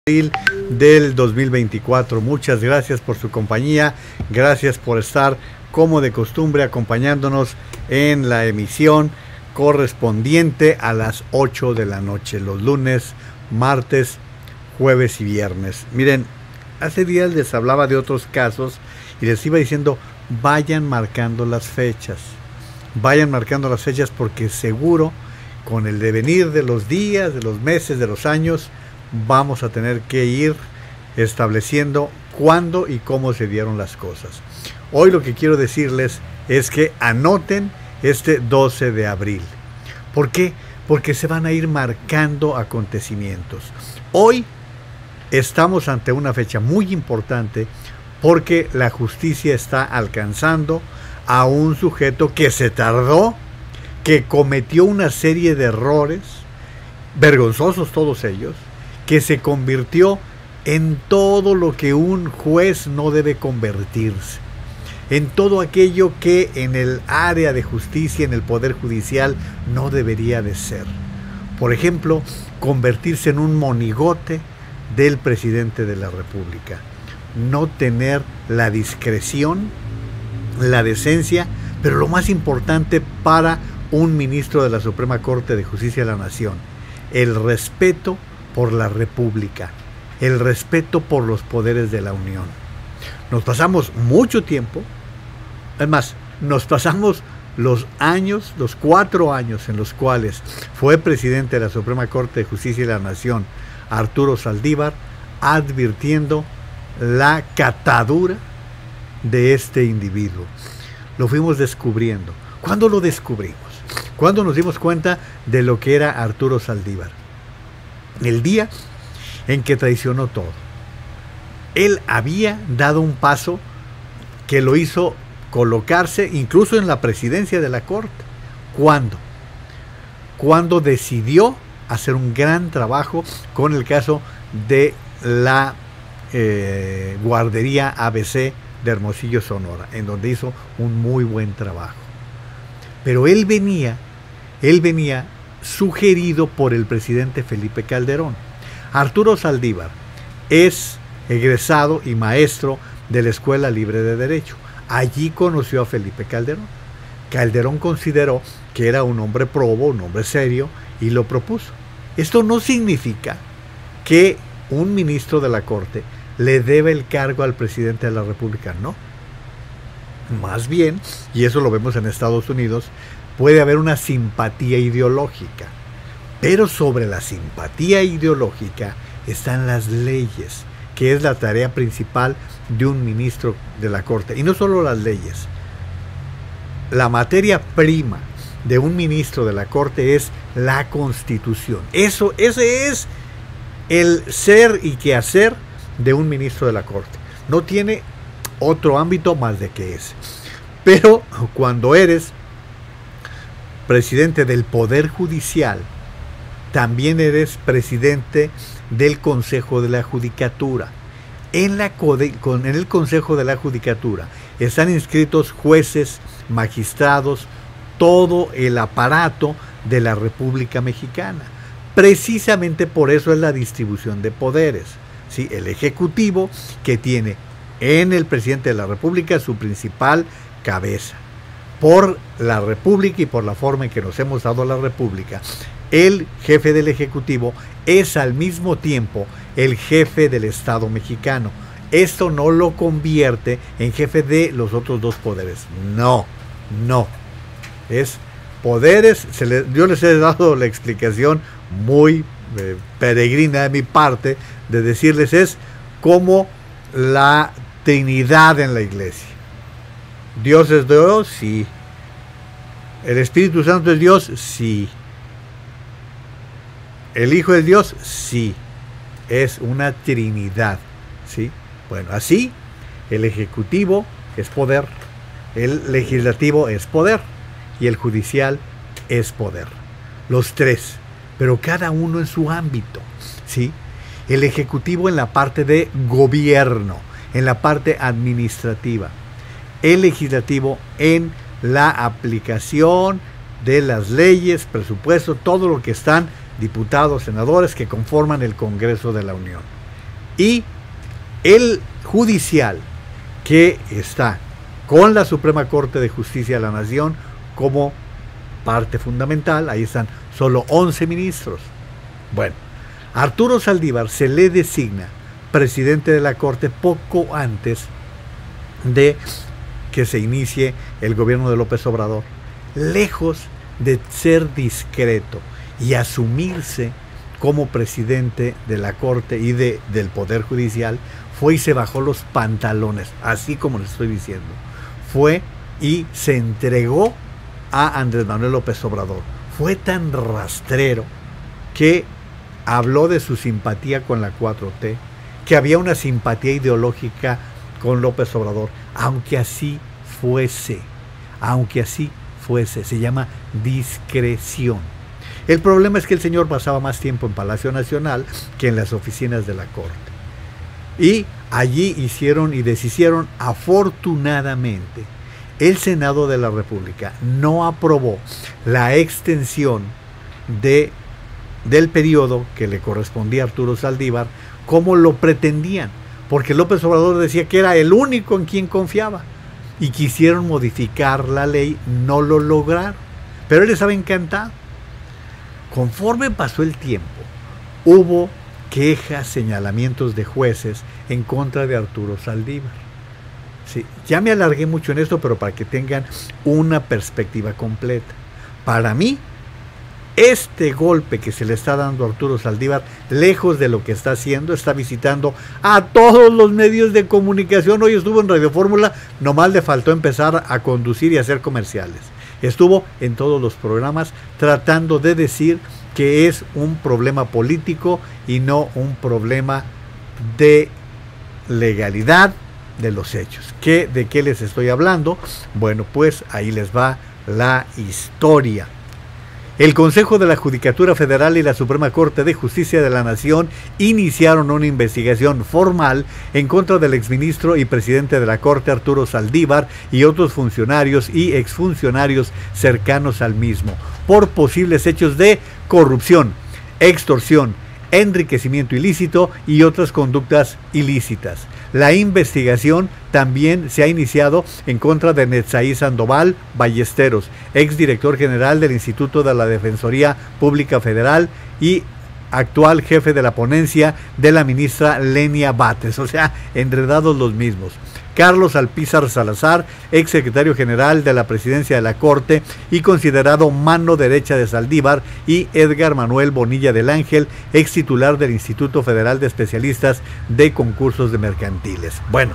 Del 2024. Muchas gracias por su compañía, gracias por estar como de costumbre acompañándonos en la emisión correspondiente a las 8 de la noche, los lunes, martes, jueves y viernes. Miren, hace días les hablaba de otros casos y les iba diciendo, vayan marcando las fechas porque seguro con el devenir de los días, de los meses, de los años, vamos a tener que ir estableciendo cuándo y cómo se dieron las cosas. Hoy lo que quiero decirles es que anoten este 12 de abril. ¿Por qué? Porque se van a ir marcando acontecimientos. Hoy estamos ante una fecha muy importante porque la justicia está alcanzando a un sujeto que se tardó, que cometió una serie de errores, vergonzosos todos ellos, que se convirtió en todo lo que un juez no debe convertirse, en todo aquello que en el área de justicia, en el poder judicial, no debería de ser. Por ejemplo, convertirse en un monigote del presidente de la República, no tener la discreción, la decencia, pero lo más importante para un ministro de la Suprema Corte de Justicia de la Nación, el respeto por la República, el respeto por los poderes de la Unión. Nos pasamos mucho tiempo, además, nos pasamos los 4 años en los cuales fue presidente de la Suprema Corte de Justicia de la Nación, Arturo Saldívar, advirtiendo la catadura de este individuo. Lo fuimos descubriendo. ¿Cuándo lo descubrimos? ¿Cuándo nos dimos cuenta de lo que era Arturo Saldívar? El día en que traicionó todo. Él había dado un paso que lo hizo colocarse incluso en la presidencia de la Corte. ¿Cuándo? Cuando decidió hacer un gran trabajo con el caso de la guardería ABC de Hermosillo, Sonora, en donde hizo un muy buen trabajo. Pero él venía sugerido por el presidente Felipe Calderón. Arturo Saldívar es egresado y maestro de la Escuela Libre de Derecho. Allí conoció a Felipe Calderón. Calderón consideró que era un hombre probo, un hombre serio, y lo propuso. Esto no significa que un ministro de la Corte le debe el cargo al presidente de la República, no. Más bien, y eso lo vemos en Estados Unidos, puede haber una simpatía ideológica, pero sobre la simpatía ideológica están las leyes, que es la tarea principal de un ministro de la Corte. Y no solo las leyes, la materia prima de un ministro de la Corte es la Constitución. Ese es el ser y quehacer de un ministro de la Corte. No tiene otro ámbito más de que ese. Pero cuando eres presidente del Poder Judicial, también eres presidente del Consejo de la Judicatura. En el Consejo de la Judicatura están inscritos jueces, magistrados, todo el aparato de la República Mexicana. Precisamente por eso es la distribución de poderes. ¿Sí? El Ejecutivo, que tiene en el presidente de la República su principal cabeza. Por la República y por la forma en que nos hemos dado la República, el jefe del Ejecutivo es al mismo tiempo el jefe del Estado mexicano. Esto no lo convierte en jefe de los otros dos poderes. No. Es poderes. Yo les he dado la explicación muy peregrina de mi parte de decirles, es como la Trinidad en la iglesia. ¿Dios es Dios? Sí. ¿El Espíritu Santo es Dios? Sí. ¿El Hijo es Dios? Sí. Es una Trinidad. ¿Sí? Bueno, así el Ejecutivo es poder, el Legislativo es poder y el Judicial es poder. Los tres, pero cada uno en su ámbito. ¿Sí? El Ejecutivo en la parte de gobierno, en la parte administrativa. El Legislativo en la aplicación de las leyes, presupuesto, todo lo que están diputados, senadores que conforman el Congreso de la Unión. y el judicial, que está con la Suprema Corte de Justicia de la Nación como parte fundamental. Ahí están solo 11 ministros. Bueno, Arturo Saldívar se le designa presidente de la Corte poco antes de que se inicie el gobierno de López Obrador. Lejos de ser discreto y asumirse como presidente de la Corte y del Poder Judicial, fue y se bajó los pantalones, así como les estoy diciendo. Fue y se entregó a Andrés Manuel López Obrador. Fue tan rastrero que habló de su simpatía con la 4T, que había una simpatía ideológica con López Obrador, aunque así fuese, se llama discreción. El problema es que el señor pasaba más tiempo en Palacio Nacional que en las oficinas de la Corte. Y allí hicieron y deshicieron. Afortunadamente, el Senado de la República no aprobó la extensión del periodo que le correspondía a Arturo Saldívar como lo pretendían, porque López Obrador decía que era el único en quien confiaba y quisieron modificar la ley, no lo lograron, pero él estaba encantado. Conforme pasó el tiempo, hubo quejas, señalamientos de jueces en contra de Arturo Saldívar. Sí, ya me alargué mucho en esto, pero para que tengan una perspectiva completa. Para mí, este golpe que se le está dando a Arturo Saldívar, lejos de lo que está haciendo, está visitando a todos los medios de comunicación. Hoy estuvo en Radio Fórmula, nomás le faltó empezar a conducir y hacer comerciales. Estuvo en todos los programas tratando de decir que es un problema político y no un problema de legalidad de los hechos. ¿De qué les estoy hablando? Bueno, pues ahí les va la historia. El Consejo de la Judicatura Federal y la Suprema Corte de Justicia de la Nación iniciaron una investigación formal en contra del exministro y presidente de la Corte, Arturo Saldívar, y otros funcionarios y exfuncionarios cercanos al mismo, por posibles hechos de corrupción, extorsión, enriquecimiento ilícito y otras conductas ilícitas. La investigación también se ha iniciado en contra de Netzaí Sandoval Ballesteros, exdirector general del Instituto de la Defensoría Pública Federal y actual jefe de la ponencia de la ministra Lenia Batres, o sea, enredados los mismos. Carlos Alpizar Salazar, exsecretario general de la Presidencia de la Corte y considerado mano derecha de Saldívar, y Edgar Manuel Bonilla del Ángel, ex titular del Instituto Federal de Especialistas de Concursos de Mercantiles. Bueno,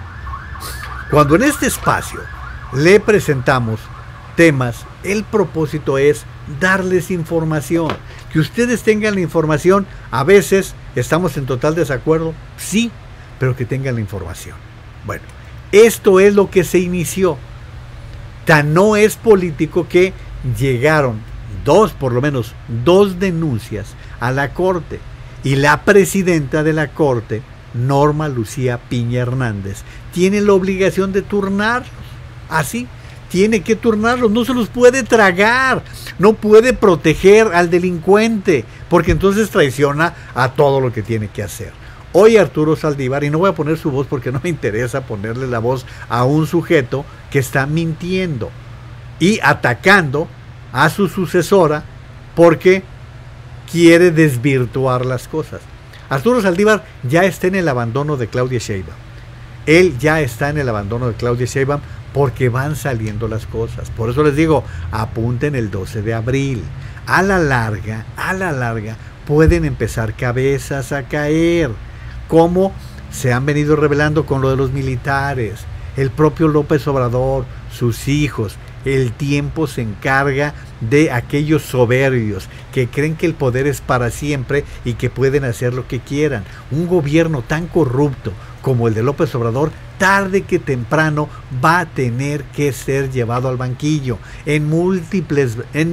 cuando en este espacio le presentamos temas, el propósito es darles información, que ustedes tengan la información. A veces estamos en total desacuerdo, sí, pero que tengan la información. Bueno, esto es lo que se inició. Tan no es político que llegaron por lo menos dos denuncias a la Corte, y la presidenta de la Corte, Norma Lucía Piña Hernández, tiene la obligación de turnarlos. Así, tiene que turnarlos, no se los puede tragar, no puede proteger al delincuente, porque entonces traiciona a todo lo que tiene que hacer. Hoy Arturo Saldívar, y no voy a poner su voz porque no me interesa ponerle la voz a un sujeto que está mintiendo y atacando a su sucesora porque quiere desvirtuar las cosas. Arturo Saldívar ya está en el abandono de Claudia Sheinbaum. Él ya está en el abandono de Claudia Sheinbaum porque van saliendo las cosas. Por eso les digo, apunten el 12 de abril. A la larga, pueden empezar cabezas a caer, como se han venido revelando con lo de los militares, el propio López Obrador, sus hijos. El tiempo se encarga de aquellos soberbios que creen que el poder es para siempre y que pueden hacer lo que quieran. Un gobierno tan corrupto como el de López Obrador, tarde que temprano va a tener que ser llevado al banquillo en múltiples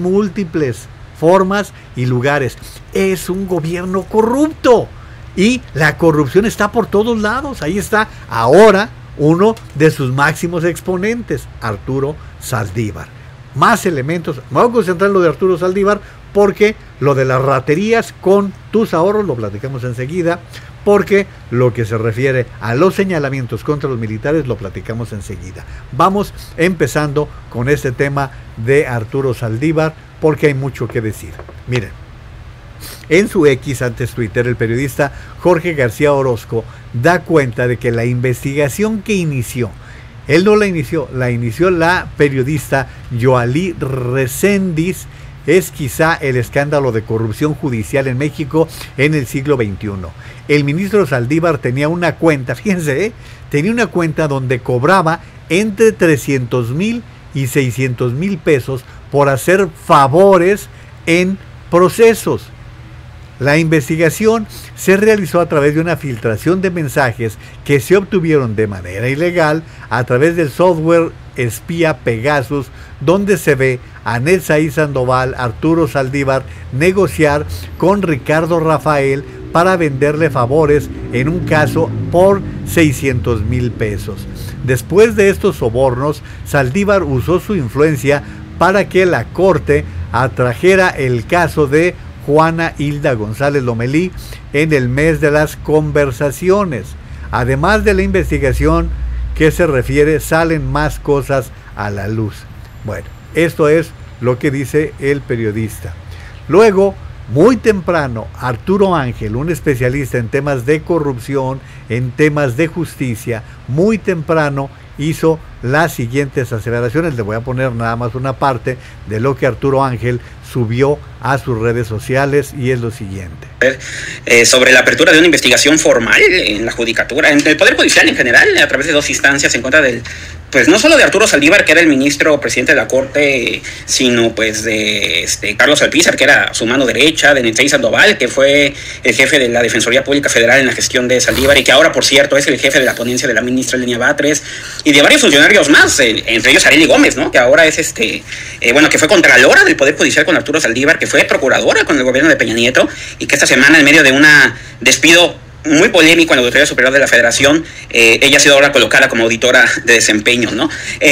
formas y lugares. Es un gobierno corrupto y la corrupción está por todos lados. Ahí está ahora uno de sus máximos exponentes, Arturo Saldívar. Más elementos. Me voy a concentrar en lo de Arturo Saldívar porque lo de las raterías con tus ahorros lo platicamos enseguida, porque lo que se refiere a los señalamientos contra los militares lo platicamos enseguida. Vamos empezando con este tema de Arturo Saldívar, porque hay mucho que decir. Miren, en su X, antes Twitter, el periodista Jorge García Orozco da cuenta de que la investigación que inició, él no la inició, la inició la periodista Yoalí Reséndiz, es quizá el escándalo de corrupción judicial en México en el siglo XXI. El ministro Saldívar tenía una cuenta, fíjense, tenía una cuenta donde cobraba entre 300,000 y 600,000 pesos por hacer favores en procesos. La investigación se realizó a través de una filtración de mensajes que se obtuvieron de manera ilegal a través del software espía Pegasus, donde se ve a Netzaí Sandoval, Arturo Saldívar, negociar con Ricardo Rafael para venderle favores en un caso por 600,000 pesos. Después de estos sobornos, Saldívar usó su influencia para que la corte atrajera el caso de Juana Hilda González Lomelí en el mes de las conversaciones. Además de la investigación que se refiere, salen más cosas a la luz. Bueno, esto es lo que dice el periodista. Luego, muy temprano, Arturo Ángel, un especialista en temas de corrupción, en temas de justicia, muy temprano hizo las siguientes aseveraciones. Le voy a poner nada más una parte de lo que Arturo Ángel subió a sus redes sociales, y es lo siguiente. Sobre la apertura de una investigación formal en la judicatura, en el Poder Judicial en general, a través de 2 instancias en contra del, pues no solo de Arturo Saldívar, que era el ministro presidente de la Corte, sino pues de Carlos Alpizar, que era su mano derecha, de Netzaí Sandoval, que fue el jefe de la Defensoría Pública Federal en la gestión de Saldívar, y que ahora, por cierto, es el jefe de la ponencia de la ministra Lenia Batres, y de varios funcionarios más, entre ellos Arely Gómez, ¿no? Que ahora es que fue contralora del Poder Judicial con Arturo Saldívar, que fue procuradora con el gobierno de Peña Nieto, y que esta semana, en medio de un despido muy polémico en la Auditoría Superior de la Federación, ella ha sido ahora colocada como auditora de desempeño, ¿no?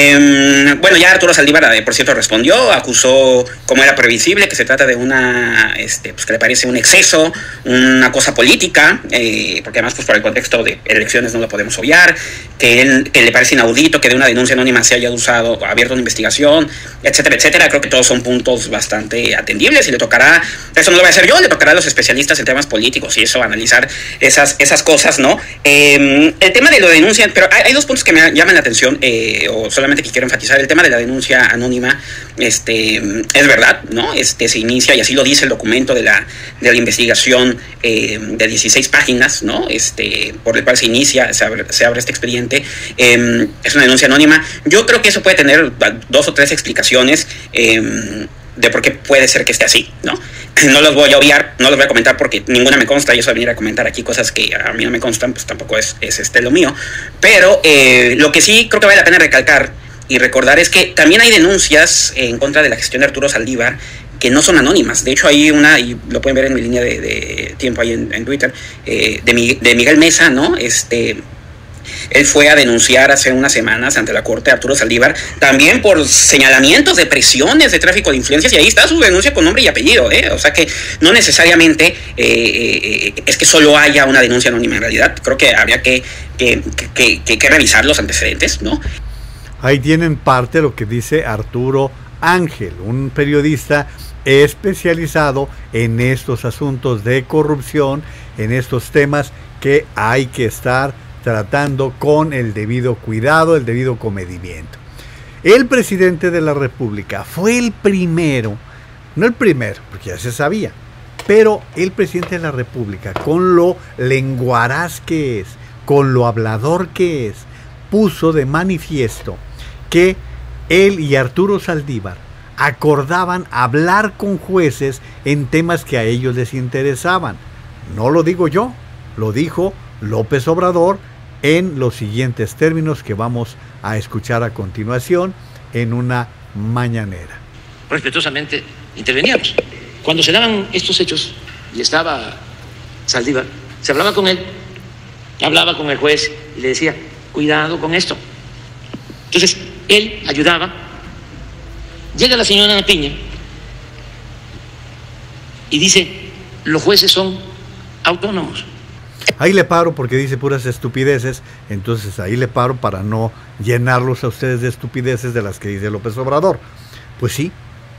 Ya Arturo Saldívar, por cierto, respondió, acusó, como era previsible, que se trata de una, pues que le parece un exceso, una cosa política, porque además, pues por el contexto de elecciones no lo podemos obviar, que le parece inaudito que de una denuncia anónima se haya abierto una investigación, etcétera, etcétera. Creo que todos son puntos bastante atendibles, y le tocará, eso no lo voy a hacer yo, le tocará a los especialistas en temas políticos y eso, analizar esas cosas, ¿no? El tema de lo de denuncia, pero hay 2 puntos que me llaman la atención, o solamente que quiero enfatizar. El tema de la denuncia anónima, es verdad, ¿no? Se inicia, y así lo dice el documento de la investigación, de 16 páginas, ¿no? Por el cual se inicia, se abre este expediente. Es una denuncia anónima. Yo creo que eso puede tener 2 o 3 explicaciones, de por qué puede ser que esté así, ¿no? No los voy a obviar, no los voy a comentar porque ninguna me consta, y eso de venir a comentar aquí cosas que a mí no me constan, pues tampoco es lo mío. Pero lo que sí creo que vale la pena recalcar y recordar es que también hay denuncias en contra de la gestión de Arturo Saldívar que no son anónimas. De hecho, hay una, y lo pueden ver en mi línea de tiempo ahí en Twitter, de Miguel Mesa, ¿no? Él fue a denunciar hace unas semanas ante la Corte a Arturo Saldívar, también por señalamientos de presiones, de tráfico de influencias, y ahí está su denuncia con nombre y apellido, O sea que no necesariamente es que solo haya una denuncia anónima. En realidad, creo que habría que revisar los antecedentes, ¿no? Ahí tienen parte de lo que dice Arturo Ángel, un periodista especializado en estos asuntos de corrupción, en estos temas que hay que estar tratando con el debido cuidado, el debido comedimiento. El presidente de la República fue el primero, no el primero, porque ya se sabía, pero el presidente de la República, con lo lenguaraz que es, con lo hablador que es, puso de manifiesto que él y Arturo Saldívar acordaban hablar con jueces en temas que a ellos les interesaban. No lo digo yo, lo dijo López Obrador en los siguientes términos que vamos a escuchar a continuación en una mañanera. Respetuosamente interveníamos. Cuando se daban estos hechos y estaba Saldívar, se hablaba con él, hablaba con el juez y le decía, cuidado con esto. Entonces, él ayudaba. Llega la señora Ana Piña y dice, los jueces son autónomos. Ahí le paro porque dice puras estupideces, entonces ahí le paro para no llenarlos a ustedes de estupideces de las que dice López Obrador. Pues sí,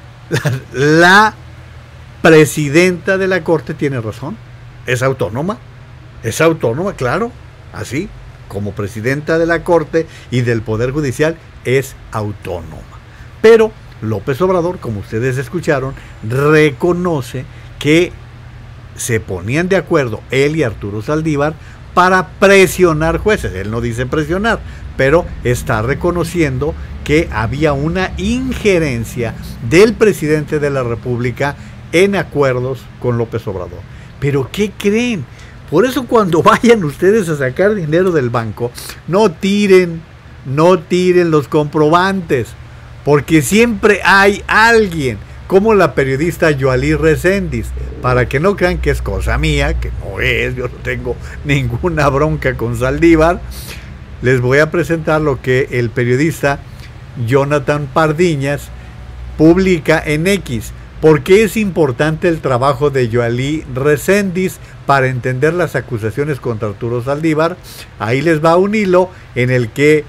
la presidenta de la Corte tiene razón, es autónoma, claro, así como presidenta de la Corte y del Poder Judicial es autónoma. Pero López Obrador, como ustedes escucharon, reconoce que se ponían de acuerdo él y Arturo Saldívar para presionar jueces. Él no dice presionar, pero está reconociendo que había una injerencia del presidente de la República en acuerdos con López Obrador. ¿Pero qué creen? Por eso cuando vayan ustedes a sacar dinero del banco, no tiren los comprobantes, porque siempre hay alguien, como la periodista Yoalí Reséndiz, para que no crean que es cosa mía, que no es, yo no tengo ninguna bronca con Saldívar. Les voy a presentar lo que el periodista Jonathan Pardiñas publica en X. ¿Por qué es importante el trabajo de Yoalí Reséndiz para entender las acusaciones contra Arturo Saldívar? Ahí les va un hilo en el que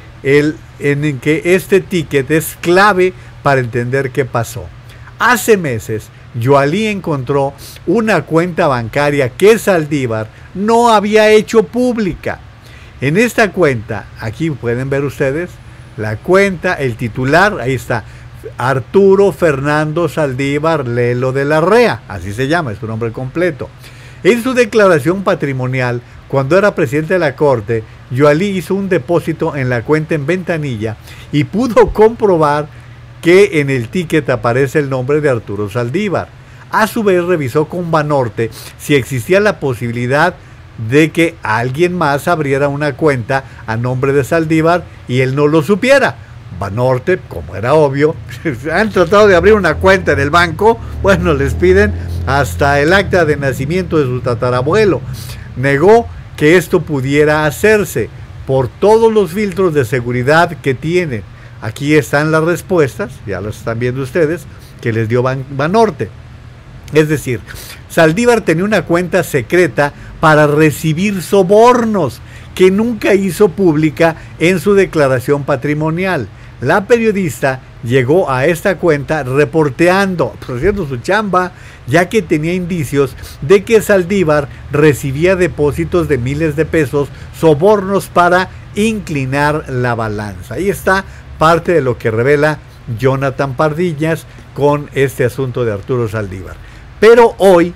este ticket es clave para entender qué pasó. Hace meses, Yoalí encontró una cuenta bancaria que Saldívar no había hecho pública. En esta cuenta, aquí pueden ver ustedes, la cuenta, el titular, ahí está, Arturo Fernando Saldívar Lelo de la Rea, así se llama, es su nombre completo. En su declaración patrimonial, cuando era presidente de la Corte, Yoalí hizo un depósito en la cuenta en Ventanilla y pudo comprobar que en el ticket aparece el nombre de Arturo Saldívar. A su vez revisó con Banorte si existía la posibilidad de que alguien más abriera una cuenta a nombre de Saldívar y él no lo supiera. Banorte, como era obvio, han tratado de abrir una cuenta en el banco, bueno, les piden hasta el acta de nacimiento de su tatarabuelo. Negó que esto pudiera hacerse por todos los filtros de seguridad que tienen. Aquí están las respuestas, ya las están viendo ustedes, que les dio Banorte. Es decir, Saldívar tenía una cuenta secreta para recibir sobornos que nunca hizo pública en su declaración patrimonial. La periodista llegó a esta cuenta reporteando, haciendo su chamba, ya que tenía indicios de que Saldívar recibía depósitos de miles de pesos, sobornos para inclinar la balanza. Ahí está parte de lo que revela Jonathan Pardiñas con este asunto de Arturo Saldívar. Pero hoy,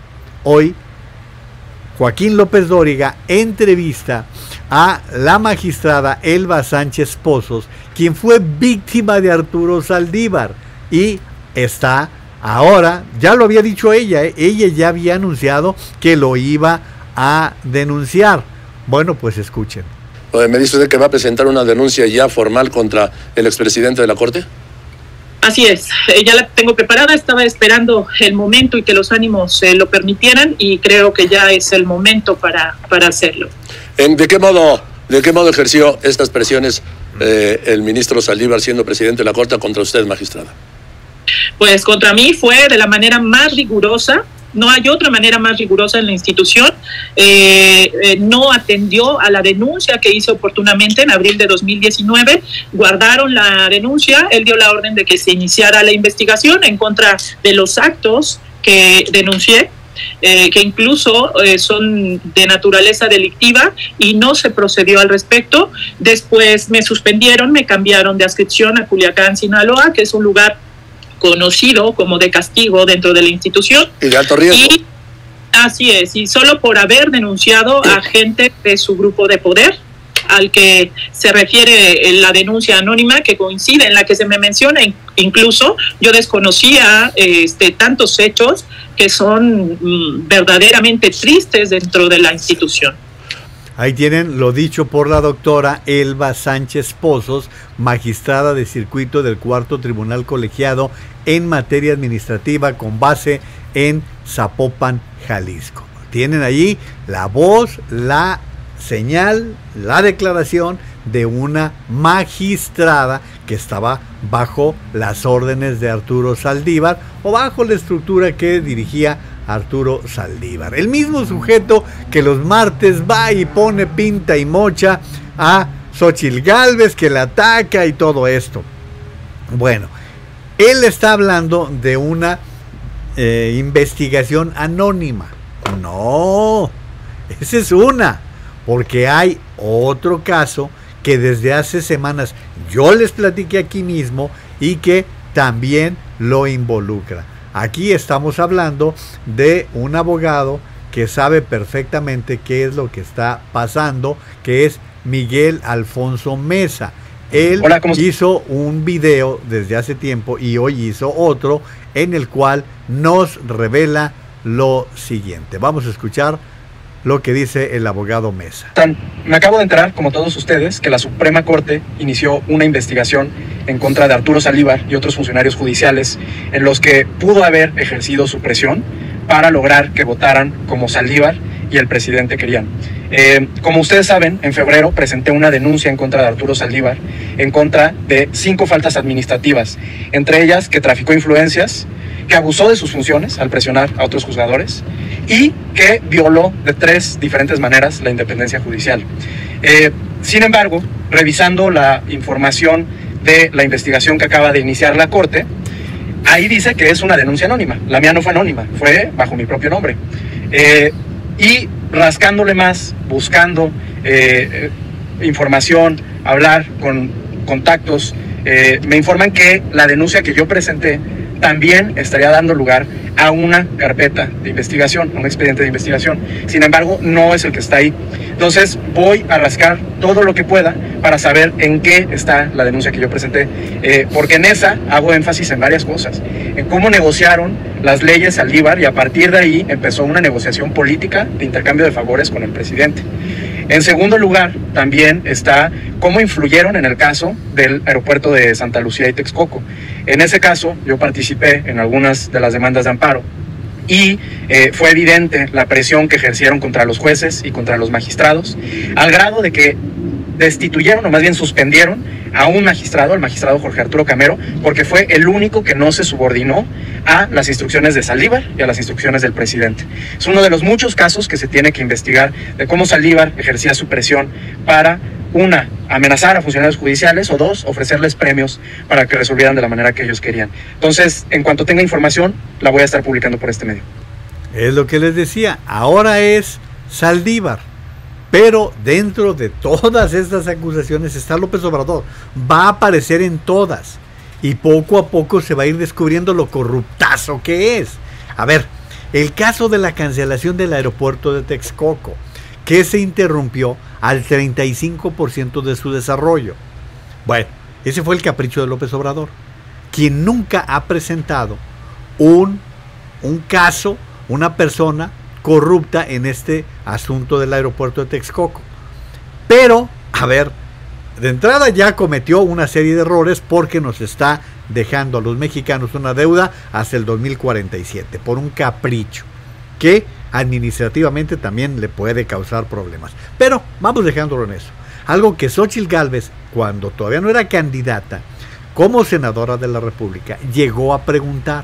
Joaquín López Dóriga entrevista a la magistrada Elba Sánchez Pozos, quien fue víctima de Arturo Saldívar, y está ahora, ya lo había dicho ella ya había anunciado que lo iba a denunciar. Bueno, pues escuchen. ¿Me dice usted que va a presentar una denuncia ya formal contra el expresidente de la Corte? Así es, ya la tengo preparada, estaba esperando el momento y que los ánimos lo permitieran, y creo que ya es el momento para hacerlo. ¿De qué modo ejerció estas presiones el ministro Saldívar, siendo presidente de la Corte, contra usted, magistrada? Pues contra mí fue de la manera más rigurosa. No hay otra manera más rigurosa en la institución. No atendió a la denuncia que hice oportunamente en abril de 2019. Guardaron la denuncia. Él dio la orden de que se iniciara la investigación en contra de los actos que denuncié, que incluso son de naturaleza delictiva, y no se procedió al respecto. Después me suspendieron, me cambiaron de adscripción a Culiacán, Sinaloa, que es un lugar conocido como de castigo dentro de la institución. Y de alto riesgo. Y, así es, y solo por haber denunciado a gente de su grupo de poder, al que se refiere la denuncia anónima, que coincide, en la que se me menciona. Incluso yo desconocía tantos hechos que son verdaderamente tristes dentro de la institución. Ahí tienen lo dicho por la doctora Elba Sánchez Pozos, magistrada de circuito del Cuarto Tribunal Colegiado en materia administrativa con base en Zapopan, Jalisco. Tienen allí la voz, la señal, la declaración de una magistrada que estaba bajo las órdenes de Arturo Saldívar, o bajo la estructura que dirigía Arturo Saldívar. El mismo sujeto que los martes va y pone pinta y mocha a Xóchitl Gálvez, que la ataca y todo esto. Bueno, él está hablando de una investigación anónima. No, esa es una, porque hay otro caso que desde hace semanas yo les platiqué aquí mismo y que también lo involucra. Aquí estamos hablando de un abogado que sabe perfectamente qué es lo que está pasando, que es Miguel Alfonso Mesa. Él hizo un video desde hace tiempo y hoy hizo otro en el cual nos revela lo siguiente. Vamos a escuchar lo que dice el abogado Mesa. Me acabo de enterar, como todos ustedes, que la Suprema Corte inició una investigación en contra de Arturo Saldívar y otros funcionarios judiciales en los que pudo haber ejercido su presión para lograr que votaran como Saldívar y el presidente querían. Como ustedes saben, en febrero presenté una denuncia en contra de Arturo Saldívar en contra de 5 faltas administrativas, entre ellas que traficó influencias, que abusó de sus funciones al presionar a otros juzgadores y que violó de 3 diferentes maneras la independencia judicial. Sin embargo, revisando la información de la investigación que acaba de iniciar la Corte, ahí dice que es una denuncia anónima. La mía no fue anónima, fue bajo mi propio nombre. Y rascándole más, buscando información, hablar con contactos, me informan que la denuncia que yo presenté también estaría dando lugar a una carpeta de investigación, a un expediente de investigación. Sin embargo, no es el que está ahí. Entonces voy a rascar todo lo que pueda para saber en qué está la denuncia que yo presenté, porque en esa hago énfasis en varias cosas, en cómo negociaron las leyes Saldívar y a partir de ahí empezó una negociación política de intercambio de favores con el presidente. En segundo lugar, también está cómo influyeron en el caso del aeropuerto de Santa Lucía y Texcoco. En ese caso, yo participé en algunas de las demandas de amparo y fue evidente la presión que ejercieron contra los jueces y contra los magistrados, al grado de que destituyeron, o más bien suspendieron, a un magistrado, el magistrado Jorge Arturo Camero, porque fue el único que no se subordinó a las instrucciones de Saldívar y a las instrucciones del presidente. Es uno de los muchos casos que se tiene que investigar de cómo Saldívar ejercía su presión para, 1, amenazar a funcionarios judiciales, o 2, ofrecerles premios para que resolvieran de la manera que ellos querían. Entonces, en cuanto tenga información, la voy a estar publicando por este medio. Es lo que les decía, ahora es Saldívar. Pero dentro de todas estas acusaciones está López Obrador. Va a aparecer en todas. Y poco a poco se va a ir descubriendo lo corruptazo que es. A ver, el caso de la cancelación del aeropuerto de Texcoco, que se interrumpió al 35% de su desarrollo. Bueno, ese fue el capricho de López Obrador, quien nunca ha presentado un caso, una persona corrupta en este asunto del aeropuerto de Texcoco. Pero, a ver, de entrada ya cometió una serie de errores porque nos está dejando a los mexicanos una deuda hasta el 2047 por un capricho que administrativamente también le puede causar problemas. Pero vamos dejándolo en eso. Algo que Xóchitl Gálvez, cuando todavía no era candidata como senadora de la República, llegó a preguntar: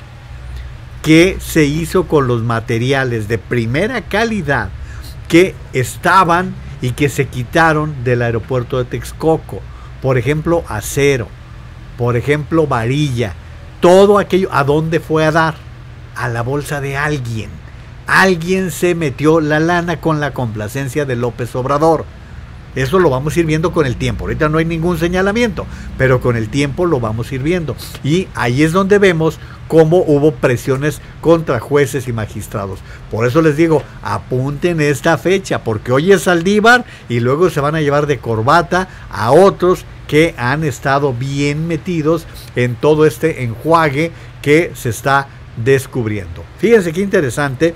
¿qué se hizo con los materiales de primera calidad que estaban y que se quitaron del aeropuerto de Texcoco? Por ejemplo, acero, por ejemplo, varilla, todo aquello, ¿a dónde fue a dar? A la bolsa de alguien. Alguien se metió la lana con la complacencia de López Obrador. Eso lo vamos a ir viendo con el tiempo. Ahorita no hay ningún señalamiento, pero con el tiempo lo vamos a ir viendo. Y ahí es donde vemos cómo hubo presiones contra jueces y magistrados. Por eso les digo, apunten esta fecha, porque hoy es Saldívar y luego se van a llevar de corbata a otros que han estado bien metidos en todo este enjuague que se está descubriendo. Fíjense qué interesante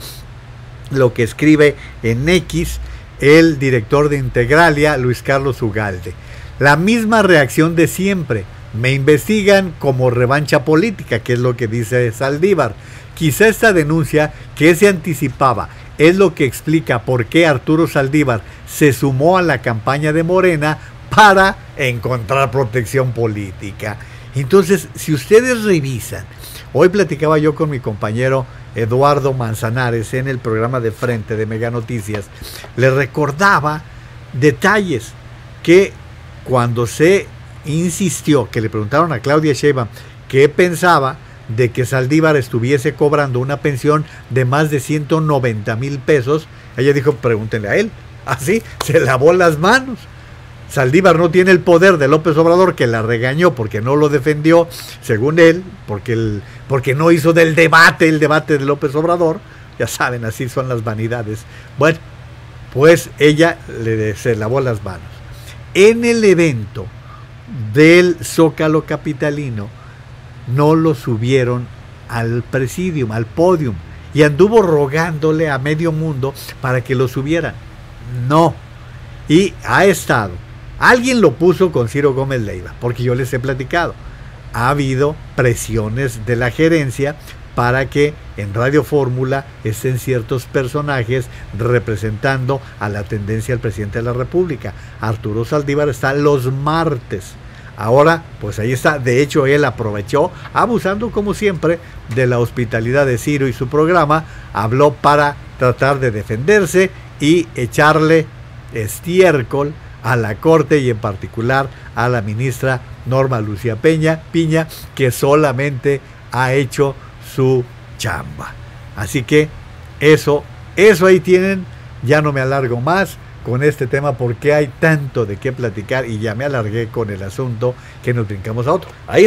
lo que escribe en X el director de Integralia, Luis Carlos Ugalde. La misma reacción de siempre. Me investigan como revancha política, que es lo que dice Saldívar. Quizá esta denuncia que se anticipaba es lo que explica por qué Arturo Saldívar se sumó a la campaña de Morena para encontrar protección política. Entonces, si ustedes revisan Hoy platicaba yo con mi compañero Eduardo Manzanares en el programa de Frente de Mega Noticias. Le recordaba detalles que cuando se insistió, que le preguntaron a Claudia Sheinbaum qué pensaba de que Saldívar estuviese cobrando una pensión de más de 190,000 pesos, ella dijo, pregúntenle a él. Así, se lavó las manos. Saldívar no tiene el poder de López Obrador, que la regañó porque no lo defendió, según él, porque no hizo del debate el debate de López Obrador. Ya saben, así son las vanidades. Bueno, pues ella se lavó las manos. En el evento del Zócalo capitalino, no lo subieron al presidium, al podium, y anduvo rogándole a medio mundo para que lo subieran. No. Y ha estado. Alguien lo puso con Ciro Gómez Leiva, porque yo les he platicado. Ha habido presiones de la gerencia para que en Radio Fórmula estén ciertos personajes representando a la tendencia del presidente de la República. Arturo Saldívar está los martes. Ahora, pues ahí está. De hecho, él aprovechó, abusando como siempre de la hospitalidad de Ciro y su programa, habló para tratar de defenderse y echarle estiércol a la Corte y en particular a la ministra Norma Lucía Piña, que solamente ha hecho su chamba. Así que eso ahí tienen. Ya no me alargo más con este tema porque hay tanto de qué platicar y ya me alargué con el asunto que nos brincamos a otro. Ahí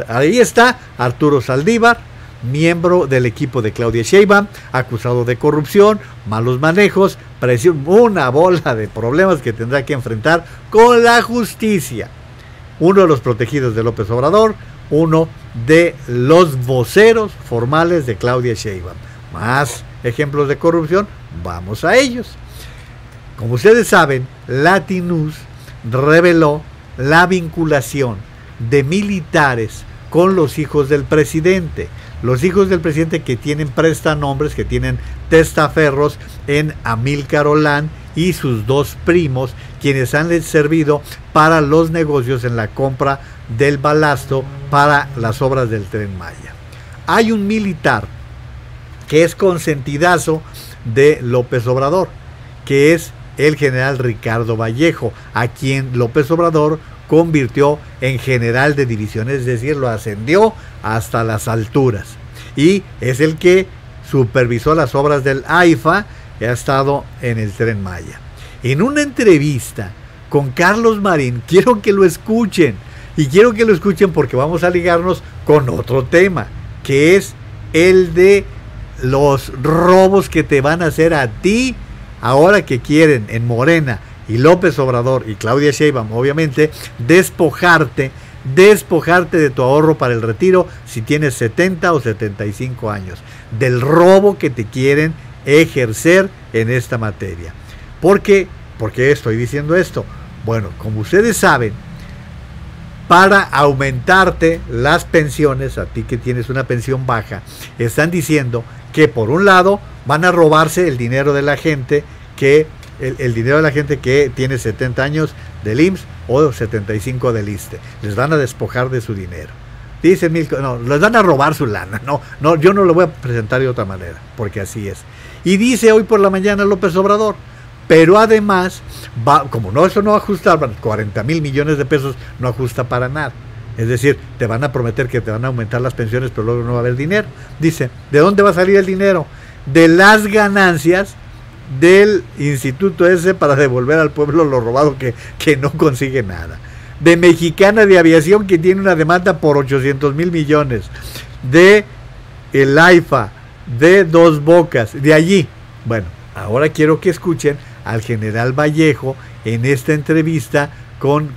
está Arturo Saldívar, miembro del equipo de Claudia Sheinbaum, acusado de corrupción, malos manejos, presión, una bola de problemas que tendrá que enfrentar con la justicia. Uno de los protegidos de López Obrador, uno de los voceros formales de Claudia Sheinbaum. Más ejemplos de corrupción, vamos a ellos. Como ustedes saben, Latinus reveló la vinculación de militares con los hijos del presidente. Los hijos del presidente que tienen prestanombres, que tienen testaferros en Amílcar Olán y sus dos primos, quienes han servido para los negocios en la compra del balasto para las obras del Tren Maya. Hay un militar que es consentidazo de López Obrador, que es el general Ricardo Vallejo, a quien López Obrador convirtió en general de división, es decir, lo ascendió hasta las alturas. Y es el que supervisó las obras del AIFA y ha estado en el Tren Maya. En una entrevista con Carlos Marín, quiero que lo escuchen, y quiero que lo escuchen porque vamos a ligarnos con otro tema, que es el de los robos que te van a hacer a ti, ahora que quieren en Morena y López Obrador y Claudia Sheinbaum, obviamente, despojarte de tu ahorro para el retiro si tienes 70 o 75 años, del robo que te quieren ejercer en esta materia. ¿Por qué estoy diciendo esto? Bueno, como ustedes saben, para aumentarte las pensiones, a ti que tienes una pensión baja, están diciendo que por un lado van a robarse el dinero de la gente que el dinero de la gente que tiene 70 años del IMSS o 75 del ISSSTE. Les van a despojar de su dinero. Dicen les van a robar su lana. No, yo no lo voy a presentar de otra manera, porque así es. Y dice hoy por la mañana López Obrador, pero además, eso no ajusta, 40,000 millones de pesos no ajusta para nada. Es decir, te van a prometer que te van a aumentar las pensiones, pero luego no va a haber dinero. Dice, ¿de dónde va a salir el dinero? De las ganancias del instituto ese para devolver al pueblo lo robado que no consigue nada. De Mexicana de Aviación, que tiene una demanda por 800,000 millones. De el AIFA, de Dos Bocas, de allí. Bueno, ahora quiero que escuchen al general Vallejo en esta entrevista con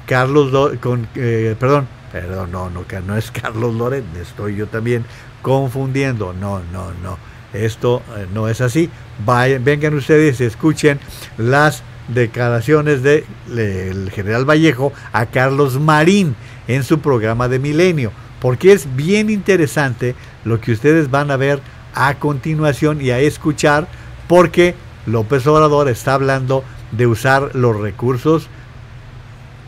no es Carlos Loret, me estoy yo también confundiendo. No. Esto no es así. Vengan ustedes y escuchen las declaraciones del general Vallejo a Carlos Marín en su programa de Milenio, porque es bien interesante lo que ustedes van a ver a continuación y a escuchar, porque López Obrador está hablando de usar los recursos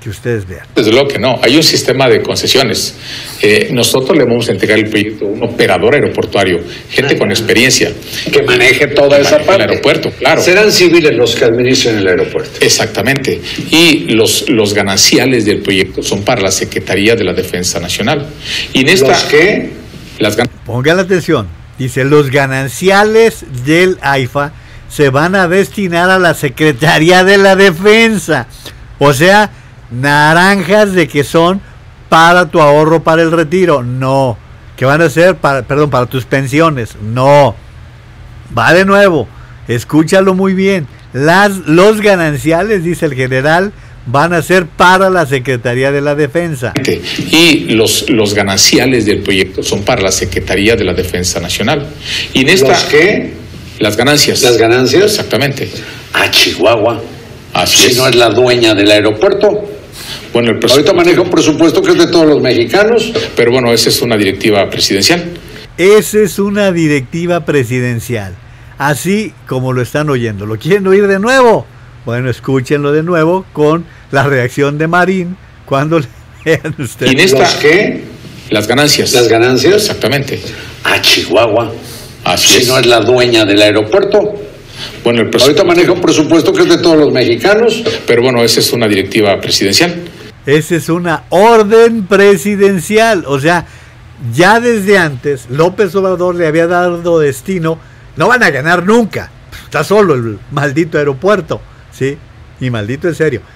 que ustedes vean. Desde luego que no, hay un sistema de concesiones. Nosotros le vamos a entregar el proyecto a un operador aeroportuario, gente con experiencia. Que maneje toda esa parte. El aeropuerto, claro. Serán civiles los que administren el aeropuerto. Exactamente. Y los gananciales del proyecto son para la Secretaría de la Defensa Nacional. Y en esta, ¿Los qué? Pongan atención. Dice, los gananciales del AIFA se van a destinar a la Secretaría de la Defensa. O sea, naranjas de que son para tu ahorro para el retiro. No. Que van a ser para tus pensiones. No. Va de nuevo. Escúchalo muy bien. Los gananciales, dice el general, van a ser para la Secretaría de la Defensa. Y los gananciales del proyecto son para la Secretaría de la Defensa Nacional. Y en esta, ¿los qué? Las ganancias. ¿Las ganancias? Exactamente. A Chihuahua. Así si no es la dueña del aeropuerto. Bueno, ahorita maneja un presupuesto que es de todos los mexicanos. Pero bueno, esa es una directiva presidencial. Esa es una directiva presidencial. Así como lo están oyendo. ¿Lo quieren oír de nuevo? Bueno, escúchenlo de nuevo con la reacción de Marín cuando lean ustedes. ¿Y en esta, ¿los qué? Las ganancias. ¿Las ganancias? Exactamente. A Chihuahua. Así si no es la dueña del aeropuerto. Bueno, ahorita maneja un presupuesto que es de todos los mexicanos. Pero bueno, esa es una directiva presidencial. Esa es una orden presidencial. O sea, ya desde antes López Obrador le había dado destino. No van a ganar nunca. Está solo el maldito aeropuerto. ¿Sí? Y maldito en serio.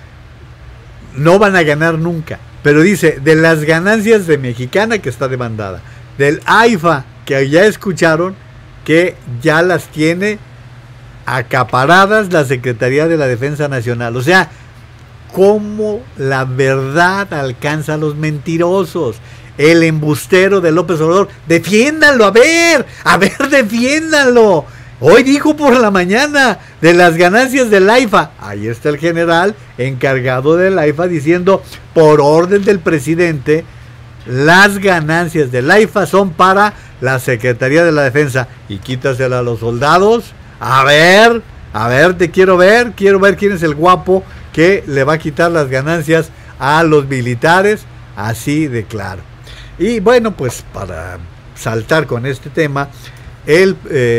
No van a ganar nunca. Pero dice, de las ganancias de Mexicana, que está demandada, del AIFA, que ya escucharon, que ya las tiene acaparadas la Secretaría de la Defensa Nacional. O sea, cómo la verdad alcanza a los mentirosos. El embustero de López Obrador, defiéndanlo, a ver, defiéndanlo. Hoy dijo por la mañana de las ganancias del AIFA. Ahí está el general encargado del AIFA diciendo, por orden del presidente, las ganancias del AIFA son para la Secretaría de la Defensa. Y quítasela a los soldados. A ver, te quiero ver quién es el guapo que le va a quitar las ganancias a los militares. Así de claro. Y bueno, pues para saltar con este tema, el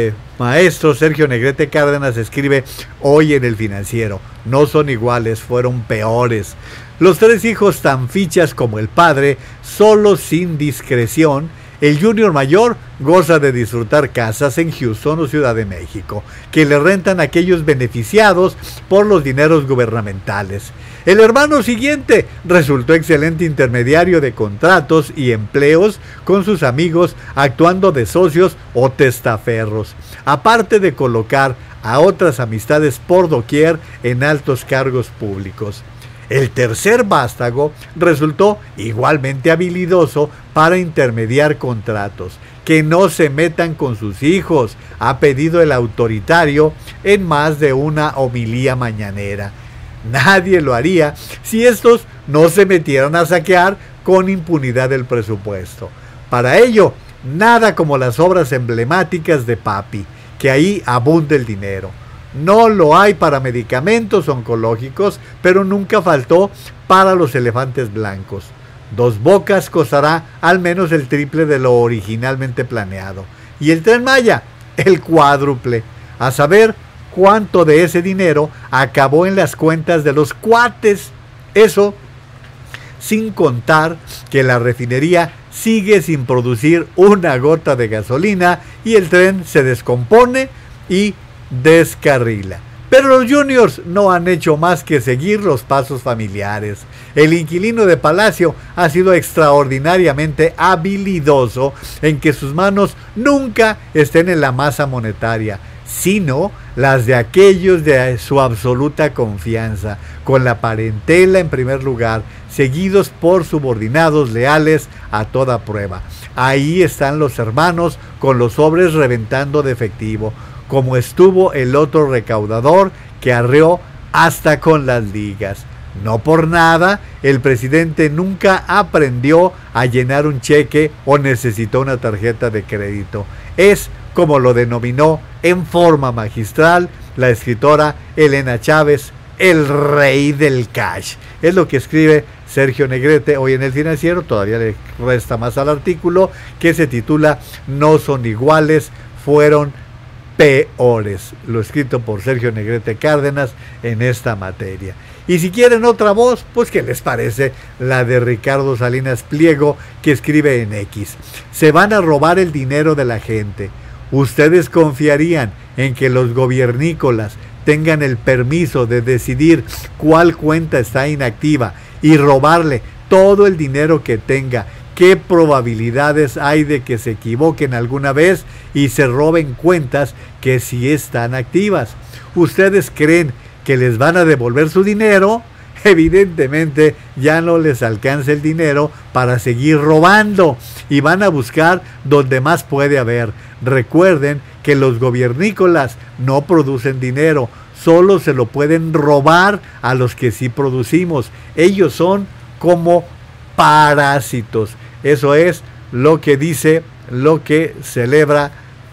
maestro Sergio Negrete Cárdenas escribe hoy en El Financiero: no son iguales, fueron peores. Los tres hijos tan fichas como el padre, solo sin discreción. El junior mayor goza de disfrutar casas en Houston o Ciudad de México, que le rentan a aquellos beneficiados por los dineros gubernamentales. El hermano siguiente resultó excelente intermediario de contratos y empleos con sus amigos, actuando de socios o testaferros, aparte de colocar a otras amistades por doquier en altos cargos públicos. El tercer vástago resultó igualmente habilidoso para intermediar contratos. Que no se metan con sus hijos, ha pedido el autoritario en más de una homilía mañanera. Nadie lo haría si estos no se metieran a saquear con impunidad el presupuesto. Para ello, nada como las obras emblemáticas de Papi, que ahí abunda el dinero. No lo hay para medicamentos oncológicos, pero nunca faltó para los elefantes blancos. Dos Bocas costará al menos el triple de lo originalmente planeado. Y el Tren Maya, el cuádruple. A saber cuánto de ese dinero acabó en las cuentas de los cuates. Eso sin contar que la refinería sigue sin producir una gota de gasolina y el tren se descompone y descarrila. Pero los juniors no han hecho más que seguir los pasos familiares. El inquilino de Palacio ha sido extraordinariamente habilidoso en que sus manos nunca estén en la masa monetaria, sino las de aquellos de su absoluta confianza, con la parentela en primer lugar, seguidos por subordinados leales a toda prueba. Ahí están los hermanos con los sobres reventando de efectivo, como estuvo el otro recaudador que arreó hasta con las ligas. No por nada, el presidente nunca aprendió a llenar un cheque o necesitó una tarjeta de crédito. Es como lo denominó en forma magistral la escritora Elena Chávez el rey del cash. Es lo que escribe Sergio Negrete hoy en El Financiero. Todavía le resta más al artículo, que se titula No son iguales, fueron peores. Lo escrito por Sergio Negrete Cárdenas en esta materia. Y si quieren otra voz, pues ¿qué les parece la de Ricardo Salinas Pliego, que escribe en X? Se van a robar el dinero de la gente. ¿Ustedes confiarían en que los gobiernícolas tengan el permiso de decidir cuál cuenta está inactiva y robarle todo el dinero que tenga? ¿Qué probabilidades hay de que se equivoquen alguna vez y se roben cuentas que sí están activas? ¿Ustedes creen que les van a devolver su dinero? Evidentemente ya no les alcanza el dinero para seguir robando y van a buscar donde más puede haber. Recuerden que los gobiernícolas no producen dinero, solo se lo pueden robar a los que sí producimos. Ellos son como parásitos. Eso es lo que dice, lo que celebra,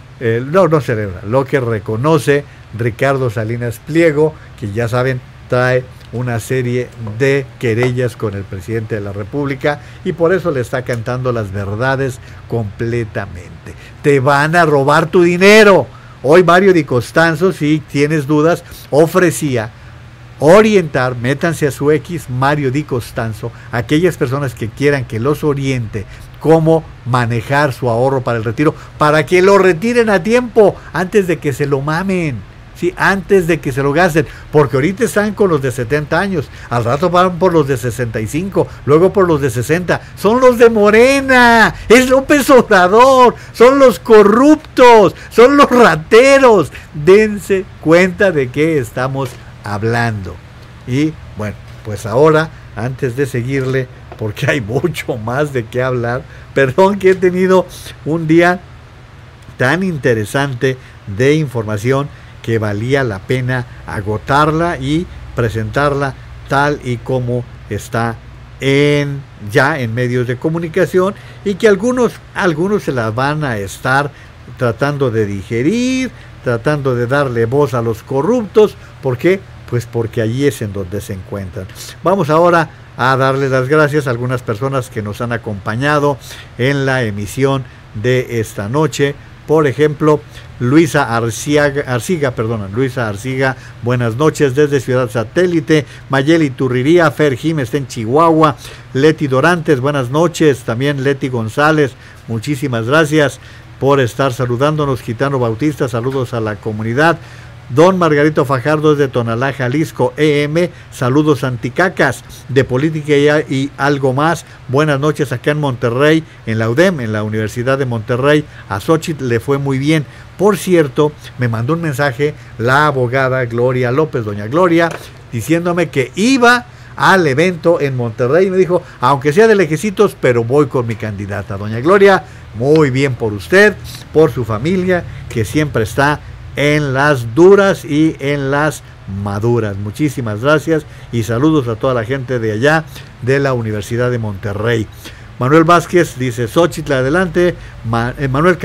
lo que reconoce Ricardo Salinas Pliego, que ya saben, trae una serie de querellas con el presidente de la República y por eso le está cantando las verdades completamente. Te van a robar tu dinero. Hoy Mario Di Costanzo, si tienes dudas, ofrecía orientar, métanse a su X, Mario Di Costanzo, aquellas personas que quieran que los oriente cómo manejar su ahorro para el retiro, para que lo retiren a tiempo, antes de que se lo mamen. Sí, antes de que se lo gasten, porque ahorita están con los de 70 años, al rato van por los de 65, luego por los de 60, son los de Morena, es López Obrador, son los corruptos, son los rateros. Dense cuenta de qué estamos hablando. Y bueno, pues ahora, antes de seguirle, porque hay mucho más de qué hablar, perdón que he tenido un día tan interesante de información que valía la pena agotarla y presentarla tal y como está ya en medios de comunicación, y que algunos se la van a estar tratando de digerir, tratando de darle voz a los corruptos. ¿Por qué? Pues porque allí es en donde se encuentran. Vamos ahora a darle las gracias a algunas personas que nos han acompañado en la emisión de esta noche. Por ejemplo, Luisa Arciga, buenas noches desde Ciudad Satélite. Mayeli Turriría, Fer Jim está en Chihuahua. Leti Dorantes, buenas noches. También Leti González, muchísimas gracias por estar saludándonos. Gitano Bautista, saludos a la comunidad. Don Margarito Fajardo desde Tonalá, Jalisco. EM, saludos anticacas de política y algo más. Buenas noches acá en Monterrey, en la UDEM, en la Universidad de Monterrey. A Xochitl le fue muy bien. Por cierto, me mandó un mensaje la abogada Gloria López, doña Gloria, diciéndome que iba al evento en Monterrey. Me dijo, aunque sea de lejecitos, pero voy con mi candidata. Doña Gloria, muy bien por usted, por su familia, que siempre está en las duras y en las maduras. Muchísimas gracias y saludos a toda la gente de allá de la Universidad de Monterrey. Manuel Vázquez dice, Xochitl adelante. Manuel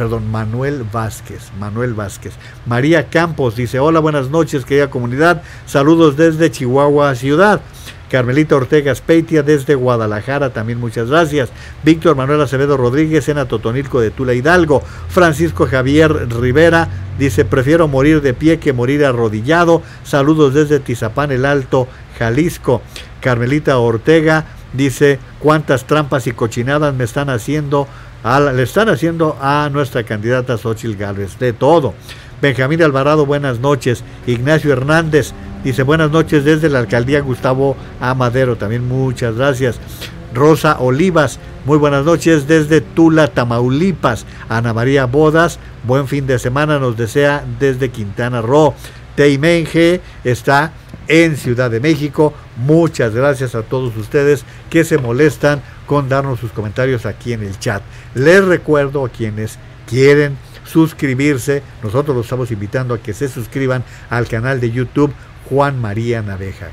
Vázquez. María Campos dice, hola, buenas noches querida comunidad, saludos desde Chihuahua ciudad. Carmelita Ortega Speitia desde Guadalajara, también muchas gracias. Víctor Manuel Acevedo Rodríguez en Atotonilco de Tula Hidalgo. Francisco Javier Rivera dice, prefiero morir de pie que morir arrodillado. Saludos desde Tizapán el Alto, Jalisco. Carmelita Ortega dice, cuántas trampas y cochinadas le están haciendo a nuestra candidata Xochitl Gálvez, de todo. Benjamín Alvarado, buenas noches. Ignacio Hernández dice, buenas noches desde la alcaldía Gustavo A. Madero, también muchas gracias. Rosa Olivas, muy buenas noches desde Tula, Tamaulipas. Ana María Bodas, buen fin de semana nos desea desde Quintana Roo. Teimenge está en Ciudad de México. Muchas gracias a todos ustedes que se molestan con darnos sus comentarios aquí en el chat. Les recuerdo a quienes quieren suscribirse, nosotros los estamos invitando a que se suscriban al canal de YouTube Juan María Naveja,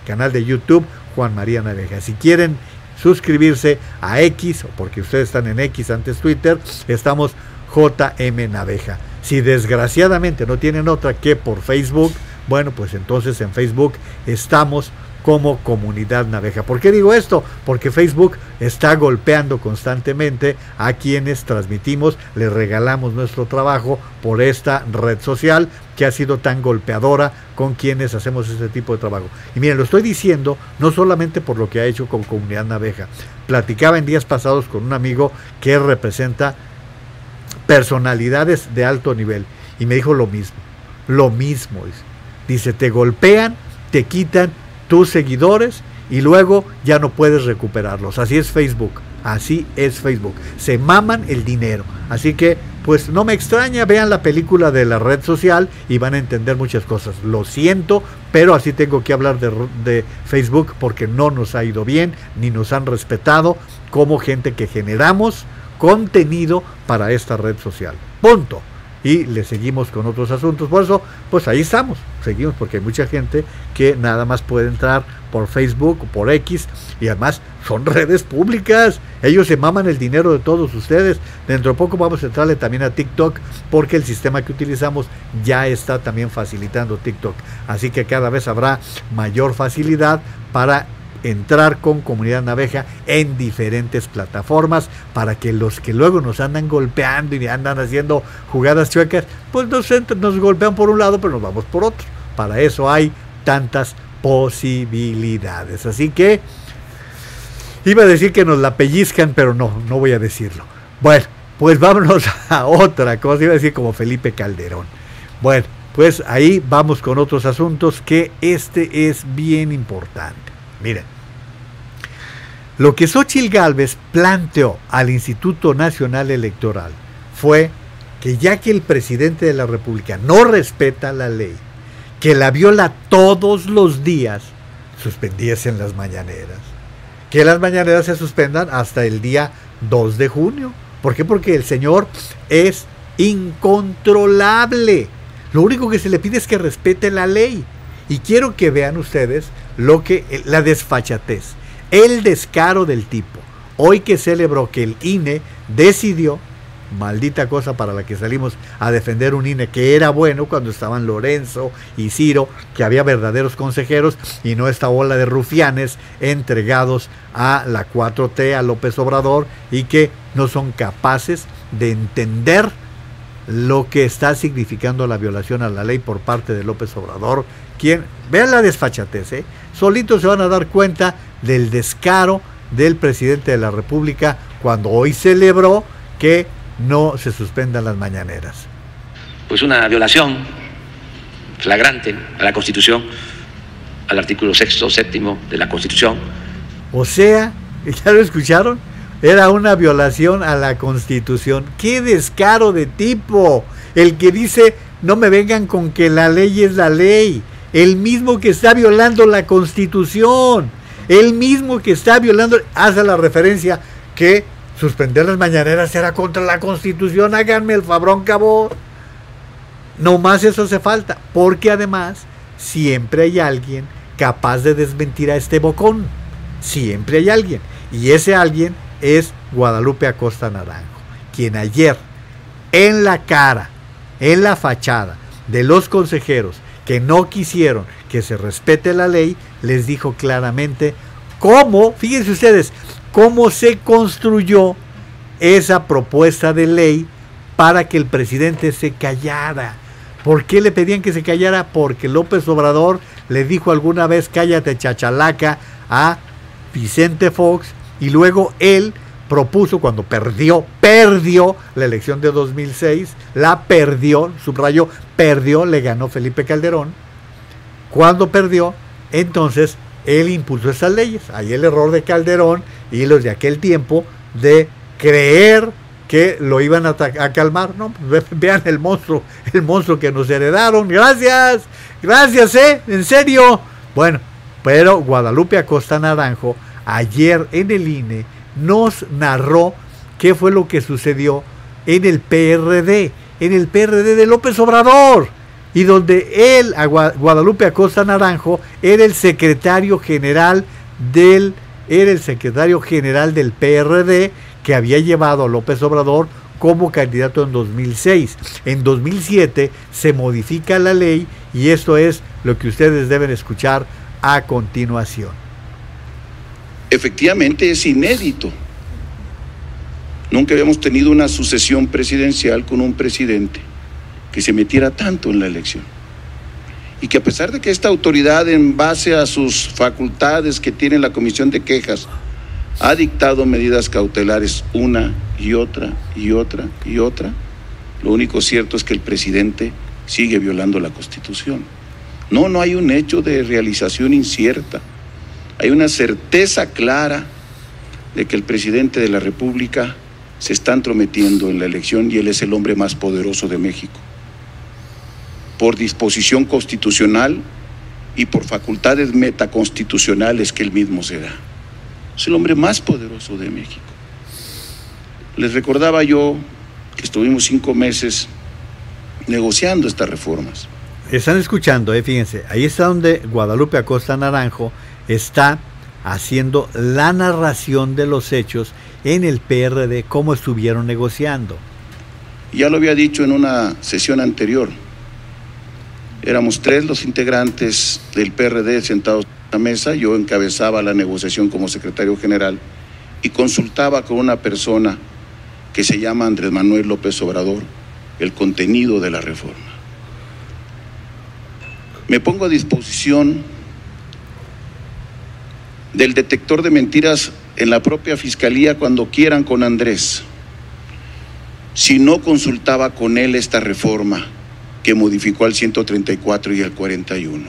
Si quieren suscribirse a X, porque ustedes están en X antes Twitter, estamos JM Naveja. Si desgraciadamente no tienen otra que por Facebook, bueno, pues entonces en Facebook estamos como Comunidad Naveja. ¿Por qué digo esto? Porque Facebook está golpeando constantemente a quienes transmitimos, les regalamos nuestro trabajo por esta red social que ha sido tan golpeadora con quienes hacemos este tipo de trabajo. Y miren, lo estoy diciendo no solamente por lo que ha hecho con Comunidad Naveja. Platicaba en días pasados con un amigo que representa personalidades de alto nivel y me dijo lo mismo. Dice, te golpean, te quitan tus seguidores y luego ya no puedes recuperarlos. Así es Facebook, se maman el dinero. Así que pues no me extraña, vean la película de la red social y van a entender muchas cosas. Lo siento, pero así tengo que hablar de Facebook porque no nos ha ido bien, ni nos han respetado como gente que generamos contenido para esta red social. Punto. Y le seguimos con otros asuntos. Por eso, pues ahí estamos. Seguimos porque hay mucha gente que nada más puede entrar por Facebook o por X. Y además son redes públicas. Ellos se maman el dinero de todos ustedes. Dentro de poco vamos a entrarle también a TikTok porque el sistema que utilizamos ya está también facilitando TikTok. Así que cada vez habrá mayor facilidad para entrar con Comunidad Naveja en diferentes plataformas para que los que luego nos andan golpeando y andan haciendo jugadas chuecas, pues nos golpean por un lado, pero nos vamos por otro. Para eso hay tantas posibilidades. Así que iba a decir que nos la pellizcan, pero no voy a decirlo. Bueno, pues vámonos a otra cosa. Iba a decir como Felipe Calderón. Bueno, pues ahí vamos con otros asuntos que este es bien importante. Miren, lo que Xóchitl Gálvez planteó al Instituto Nacional Electoral fue que ya que el presidente de la República no respeta la ley, que la viola todos los días, suspendiesen las mañaneras. Que las mañaneras se suspendan hasta el día 2 de junio. ¿Por qué? Porque el señor es incontrolable. Lo único que se le pide es que respete la ley. Y quiero que vean ustedes la desfachatez, el descaro del tipo. Hoy que celebró que el INE decidió, maldita cosa para la que salimos a defender un INE que era bueno cuando estaban Lorenzo y Ciro, que había verdaderos consejeros y no esta bola de rufianes entregados a la 4T, a López Obrador, y que no son capaces de entender lo que está significando la violación a la ley por parte de López Obrador. Vean la desfachatez, solitos se van a dar cuenta del descaro del presidente de la República cuando hoy celebró que no se suspendan las mañaneras. Pues una violación flagrante a la Constitución, al artículo 6º, 7º de la Constitución. O sea, ¿ya lo escucharon? Era una violación a la Constitución. ¡Qué descaro de tipo! El que dice, no me vengan con que la ley es la ley. El mismo que está violando la Constitución. El mismo que está violando, hace la referencia que suspender las mañaneras era contra la Constitución. Háganme el fabrón, cabrón. No más eso hace falta. Porque además, siempre hay alguien capaz de desmentir a este bocón. Siempre hay alguien. Y ese alguien es Guadalupe Acosta Naranjo, quien ayer, en la cara, en la fachada de los consejeros que no quisieron que se respete la ley, les dijo claramente cómo, fíjense ustedes, cómo se construyó esa propuesta de ley para que el presidente se callara. ¿Por qué le pedían que se callara? Porque López Obrador le dijo alguna vez cállate chachalaca a Vicente Fox, y luego él propuso, cuando perdió la elección de 2006, la perdió, subrayó, perdió, le ganó Felipe Calderón. Cuando perdió, entonces él impulsó esas leyes. Ahí el error de Calderón y los de aquel tiempo de creer que lo iban a calmar. No, pues vean el monstruo que nos heredaron. Gracias, en serio. Bueno, pero Guadalupe Acosta Naranjo ayer en el INE nos narró qué fue lo que sucedió en el PRD de López Obrador, y donde él, Guadalupe Acosta Naranjo, era el secretario general del PRD, que había llevado a López Obrador como candidato en 2006. En 2007 se modifica la ley y esto es lo que ustedes deben escuchar a continuación. Efectivamente es inédito. Nunca habíamos tenido una sucesión presidencial con un presidente que se metiera tanto en la elección. Y que a pesar de que esta autoridad, en base a sus facultades que tiene la Comisión de Quejas, ha dictado medidas cautelares una y otra y otra y otra, lo único cierto es que el presidente sigue violando la Constitución. No hay un hecho de realización incierta. Hay una certeza clara de que el presidente de la República se está entrometiendo en la elección y él es el hombre más poderoso de México. Por disposición constitucional y por facultades metaconstitucionales que él mismo se da. Es el hombre más poderoso de México. Les recordaba yo que estuvimos 5 meses negociando estas reformas. Están escuchando, fíjense, ahí está donde Guadalupe Acosta Naranjo está haciendo la narración de los hechos en el PRD, cómo estuvieron negociando. Ya lo había dicho en una sesión anterior. Éramos 3 los integrantes del PRD sentados en la mesa, yo encabezaba la negociación como secretario general y consultaba con una persona que se llama Andrés Manuel López Obrador el contenido de la reforma. Me pongo a disposición del detector de mentiras en la propia fiscalía cuando quieran con Andrés. Si no consultaba con él esta reforma que modificó al 134 y al 41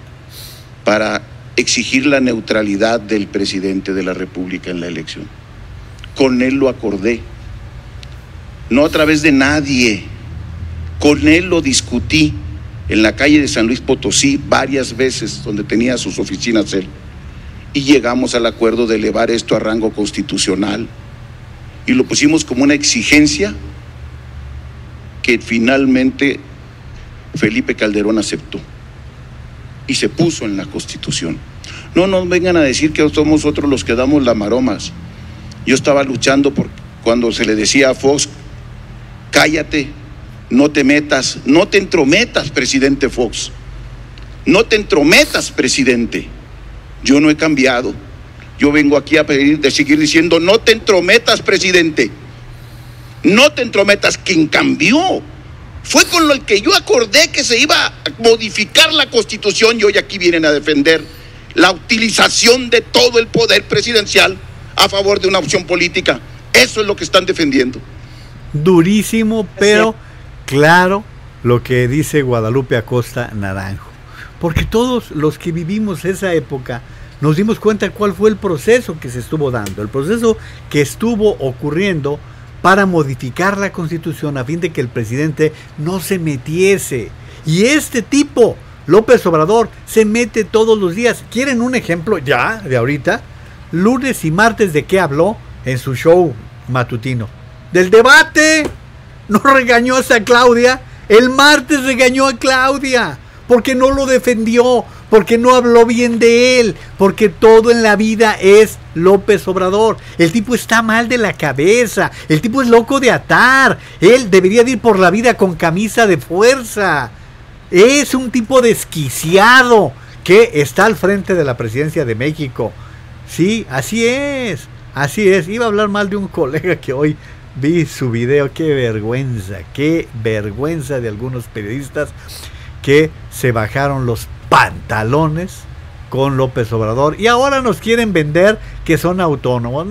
para exigir la neutralidad del presidente de la República en la elección. Con él lo acordé, no a través de nadie, con él lo discutí en la calle de San Luis Potosí varias veces, donde tenía sus oficinas él, y llegamos al acuerdo de elevar esto a rango constitucional y lo pusimos como una exigencia que finalmente Felipe Calderón aceptó y se puso en la Constitución. No nos vengan a decir que somos nosotros los que damos las maromas. Yo estaba luchando por cuando se le decía a Fox, cállate, no te metas, no te entrometas, presidente Fox, no te entrometas, presidente. Yo no he cambiado. Yo vengo aquí a pedir, de seguir diciendo, no te entrometas, presidente. No te entrometas. Quien cambió fue con lo que yo acordé que se iba a modificar la Constitución y hoy aquí vienen a defender la utilización de todo el poder presidencial a favor de una opción política. Eso es lo que están defendiendo. Durísimo, pero claro lo que dice Guadalupe Acosta Naranjo. Porque todos los que vivimos esa época nos dimos cuenta cuál fue el proceso que se estuvo dando, el proceso que estuvo ocurriendo para modificar la Constitución a fin de que el presidente no se metiese. Y este tipo, López Obrador, se mete todos los días. ¿Quieren un ejemplo ya de ahorita? Lunes y martes, ¿de qué habló en su show matutino? Del debate. No regañó a Claudia. El martes regañó a Claudia porque no lo defendió, porque no habló bien de él, porque todo en la vida es López Obrador. El tipo está mal de la cabeza, el tipo es loco de atar, él debería de ir por la vida con camisa de fuerza. Es un tipo desquiciado que está al frente de la presidencia de México. Sí, así es, así es. Iba a hablar mal de un colega que hoy vi su video. Qué vergüenza de algunos periodistas que se bajaron los pantalones con López Obrador y ahora nos quieren vender que son autónomos.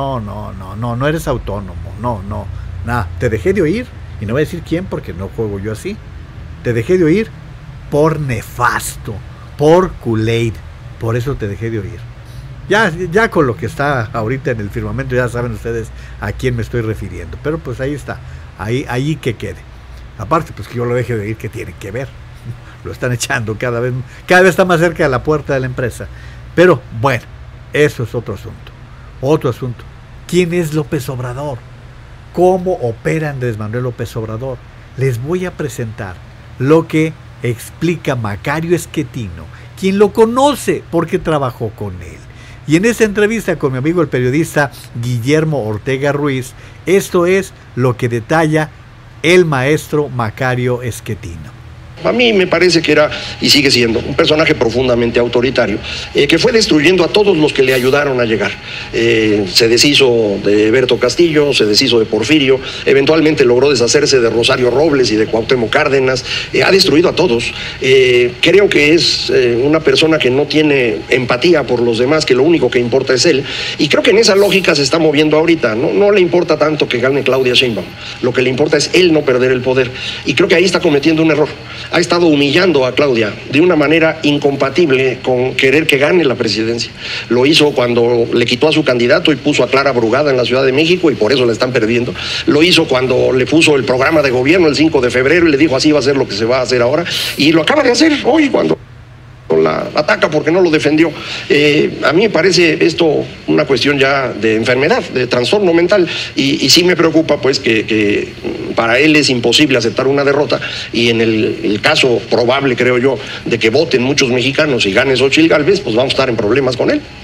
No eres autónomo, no, te dejé de oír y no voy a decir quién porque no juego yo así. Te dejé de oír por nefasto, por Kool-Aid, por eso te dejé de oír. Ya con lo que está ahorita en el firmamento ya saben ustedes a quién me estoy refiriendo, pero pues ahí está, ahí que quede. Aparte pues que yo lo deje de oír, que tiene que ver. Lo están echando cada vez está más cerca de la puerta de la empresa. Pero bueno, eso es otro asunto. ¿Quién es López Obrador? ¿Cómo opera Andrés Manuel López Obrador? Les voy a presentar lo que explica Macario Esquetino, quien lo conoce porque trabajó con él. Y en esta entrevista con mi amigo el periodista Guillermo Ortega Ruiz, esto es lo que detalla el maestro Macario Schettino. A mí me parece que era, y sigue siendo, un personaje profundamente autoritario, que fue destruyendo a todos los que le ayudaron a llegar. Se deshizo de Berto Castillo, se deshizo de Porfirio, eventualmente logró deshacerse de Rosario Robles y de Cuauhtémoc Cárdenas, ha destruido a todos. Creo que es una persona que no tiene empatía por los demás, que lo único que importa es él, y creo que en esa lógica se está moviendo ahorita. No le importa tanto que gane Claudia Sheinbaum, lo que le importa es él no perder el poder, y creo que ahí está cometiendo un error. Ha estado humillando a Claudia de una manera incompatible con querer que gane la presidencia. Lo hizo cuando le quitó a su candidato y puso a Clara Brugada en la Ciudad de México y por eso la están perdiendo. Lo hizo cuando le puso el programa de gobierno el 5 de febrero y le dijo así va a ser lo que se va a hacer ahora. Y lo acaba de hacer hoy cuando la ataca porque no lo defendió. A mí me parece esto una cuestión ya de enfermedad, de trastorno mental, y sí me preocupa pues que para él es imposible aceptar una derrota, y en el caso probable, creo yo, de que voten muchos mexicanos y gane Xóchitl Gálvez, pues vamos a estar en problemas con él.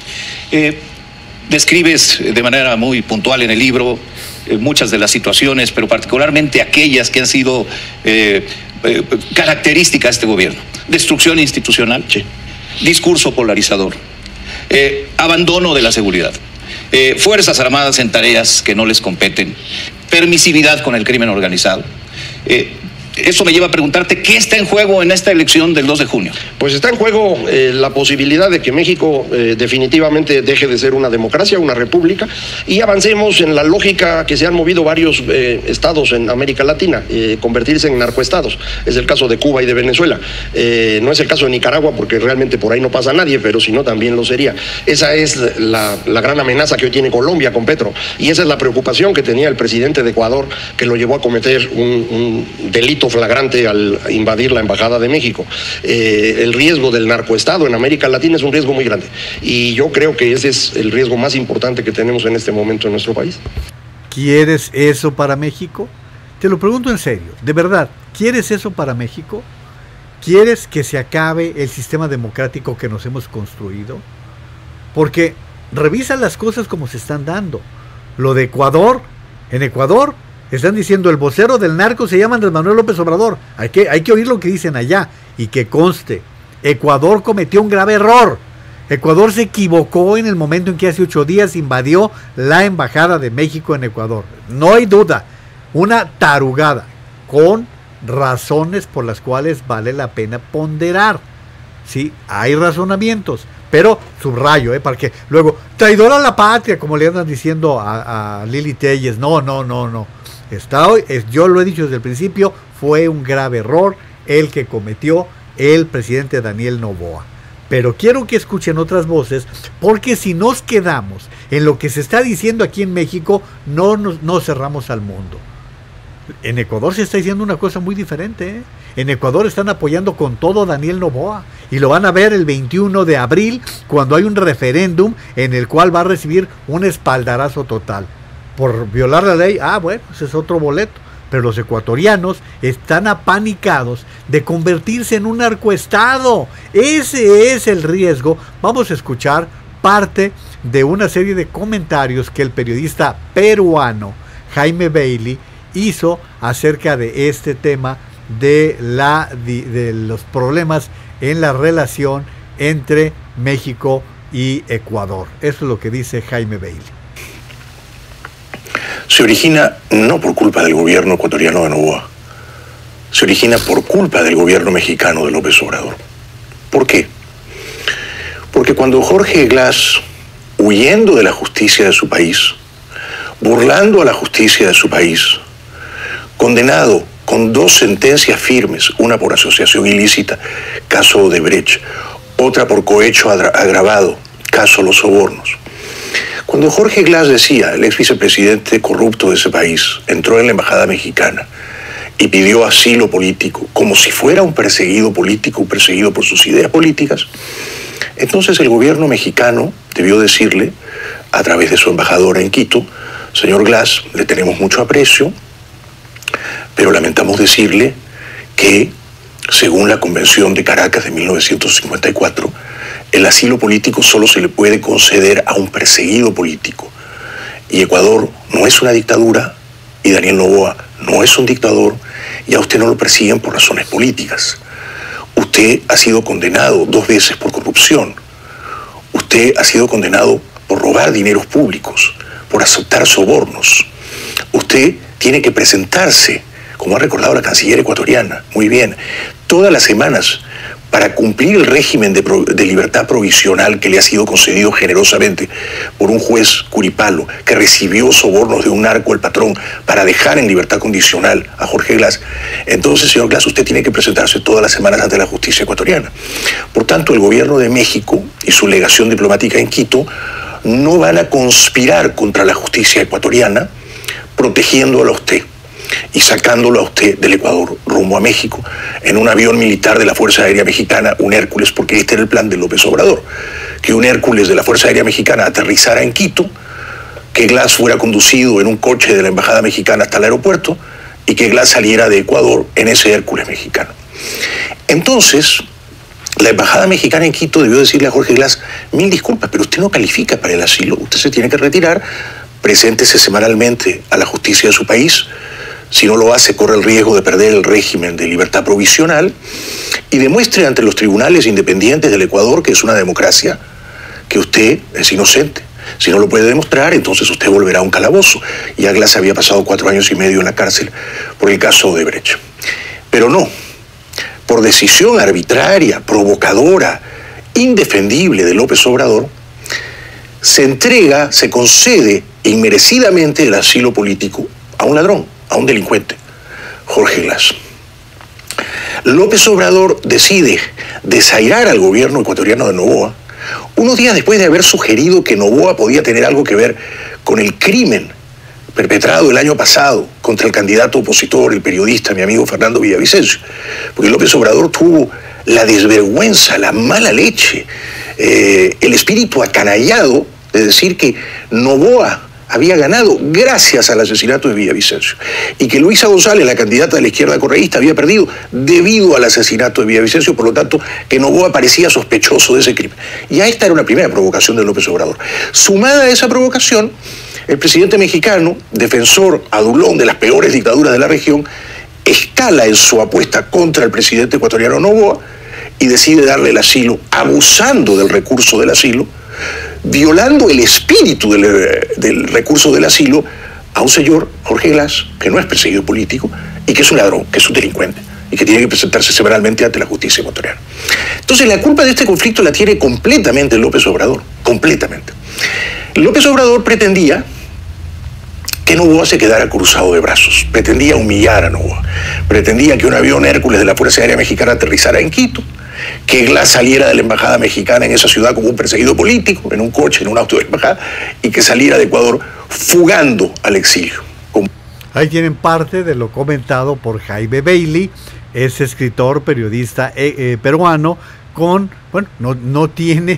Describes de manera muy puntual en el libro muchas de las situaciones, pero particularmente aquellas que han sido características de este gobierno. Destrucción institucional, sí. Discurso polarizador, abandono de la seguridad, Fuerzas Armadas en tareas que no les competen, permisividad con el crimen organizado. Eso me lleva a preguntarte, ¿qué está en juego en esta elección del 2 de junio? Pues está en juego la posibilidad de que México definitivamente deje de ser una democracia, una república, y avancemos en la lógica que se han movido varios estados en América Latina, convertirse en narcoestados. Es el caso de Cuba y de Venezuela. No es el caso de Nicaragua porque realmente por ahí no pasa nadie, pero si no también lo sería. Esa es la gran amenaza que hoy tiene Colombia con Petro, y esa es la preocupación que tenía el presidente de Ecuador, que lo llevó a cometer un delito flagrante al invadir la Embajada de México. El riesgo del narcoestado en América Latina es un riesgo muy grande, y yo creo que ese es el riesgo más importante que tenemos en este momento en nuestro país. ¿Quieres eso para México? Te lo pregunto en serio, de verdad, ¿quieres eso para México? ¿Quieres que se acabe el sistema democrático que nos hemos construido? Porque revisa las cosas como se están dando. Lo de Ecuador, en Ecuador están diciendo el vocero del narco se llama Andrés Manuel López Obrador. Hay que oír lo que dicen allá, y que conste, Ecuador cometió un grave error. Ecuador se equivocó en el momento en que hace 8 días invadió la Embajada de México en Ecuador. No hay duda, una tarugada, con razones por las cuales vale la pena ponderar. Sí, hay razonamientos, pero subrayo, para que luego, traidor a la patria, como le andan diciendo a Lili Telles. No. Yo lo he dicho desde el principio, fue un grave error el que cometió el presidente Daniel Noboa. Pero quiero que escuchen otras voces, porque si nos quedamos en lo que se está diciendo aquí en México, no cerramos al mundo. En Ecuador se está diciendo una cosa muy diferente, En Ecuador están apoyando con todo a Daniel Noboa, y lo van a ver el 21 de abril, cuando hay un referéndum en el cual va a recibir un espaldarazo total. Por violar la ley, bueno, ese es otro boleto. Pero los ecuatorianos están apanicados de convertirse en un narcoestado. Ese es el riesgo. Vamos a escuchar parte de una serie de comentarios que el periodista peruano Jaime Bailey hizo acerca de este tema de los problemas en la relación entre México y Ecuador. Eso es lo que dice Jaime Bailey. Se origina no por culpa del gobierno ecuatoriano de Noboa, se origina por culpa del gobierno mexicano de López Obrador. ¿Por qué? Porque cuando Jorge Glass, huyendo de la justicia de su país, burlando a la justicia de su país, condenado con 2 sentencias firmes, una por asociación ilícita, caso Odebrecht, otra por cohecho agravado, caso Los Sobornos. Cuando Jorge Glass decía, el ex vicepresidente corrupto de ese país, entró en la embajada mexicana y pidió asilo político, como si fuera un perseguido político, un perseguido por sus ideas políticas, entonces el gobierno mexicano debió decirle, a través de su embajadora en Quito, señor Glass, le tenemos mucho aprecio, pero lamentamos decirle que, según la Convención de Caracas de 1954, el asilo político solo se le puede conceder a un perseguido político. Y Ecuador no es una dictadura, y Daniel Noboa no es un dictador, y a usted no lo persiguen por razones políticas. Usted ha sido condenado 2 veces por corrupción. Usted ha sido condenado por robar dineros públicos, por aceptar sobornos. Usted tiene que presentarse, como ha recordado la canciller ecuatoriana, muy bien, todas las semanas para cumplir el régimen de libertad provisional que le ha sido concedido generosamente por un juez curipalo que recibió sobornos de un narco, el patrón, para dejar en libertad condicional a Jorge Glass. Entonces, señor Glass, usted tiene que presentarse todas las semanas ante la justicia ecuatoriana. Por tanto, el gobierno de México y su legación diplomática en Quito no van a conspirar contra la justicia ecuatoriana, protegiéndolo a usted y sacándolo a usted del Ecuador rumbo a México en un avión militar de la Fuerza Aérea Mexicana, un Hércules, porque este era el plan de López Obrador, que un Hércules de la Fuerza Aérea Mexicana aterrizara en Quito, que Glass fuera conducido en un coche de la Embajada Mexicana hasta el aeropuerto y que Glass saliera de Ecuador en ese Hércules mexicano. Entonces, la Embajada Mexicana en Quito debió decirle a Jorge Glass: 1000 disculpas, pero usted no califica para el asilo, usted se tiene que retirar, preséntese semanalmente a la justicia de su país. Si no lo hace, corre el riesgo de perder el régimen de libertad provisional y demuestre ante los tribunales independientes del Ecuador, que es una democracia, que usted es inocente. Si no lo puede demostrar, entonces usted volverá a un calabozo. Ya Glass había pasado 4 años y medio en la cárcel por el caso Odebrecht. Pero no, por decisión arbitraria, provocadora, indefendible de López Obrador, se concede inmerecidamente el asilo político a un ladrón, a un delincuente, Jorge Glass. López Obrador decide desairar al gobierno ecuatoriano de Noboa unos días después de haber sugerido que Noboa podía tener algo que ver con el crimen perpetrado el año pasado contra el candidato opositor, el periodista, mi amigo Fernando Villavicencio. Porque López Obrador tuvo la desvergüenza, la mala leche, el espíritu acanallado de decir que Noboa había ganado gracias al asesinato de Villavicencio y que Luisa González, la candidata de la izquierda correísta, había perdido debido al asesinato de Villavicencio, por lo tanto que Noboa parecía sospechoso de ese crimen. Y esta era una primera provocación de López Obrador. Sumada a esa provocación, el presidente mexicano, defensor adulón de las peores dictaduras de la región, escala en su apuesta contra el presidente ecuatoriano Noboa y decide darle el asilo, abusando del recurso del asilo, violando el espíritu del recurso del asilo a un señor, Jorge Glass, que no es perseguido político y que es un ladrón, que es un delincuente y que tiene que presentarse semanalmente ante la justicia ecuatoriana. Entonces la culpa de este conflicto la tiene completamente López Obrador, completamente. López Obrador pretendía que Noboa se quedara cruzado de brazos, pretendía humillar a Noboa, pretendía que un avión Hércules de la Fuerza Aérea Mexicana aterrizara en Quito, que Glass saliera de la embajada mexicana en esa ciudad como un perseguido político, en un coche, en un auto de embajada, y que saliera de Ecuador fugando al exilio. Ahí tienen parte de lo comentado por Jaime Bailey, es escritor, periodista peruano, con, bueno, no tiene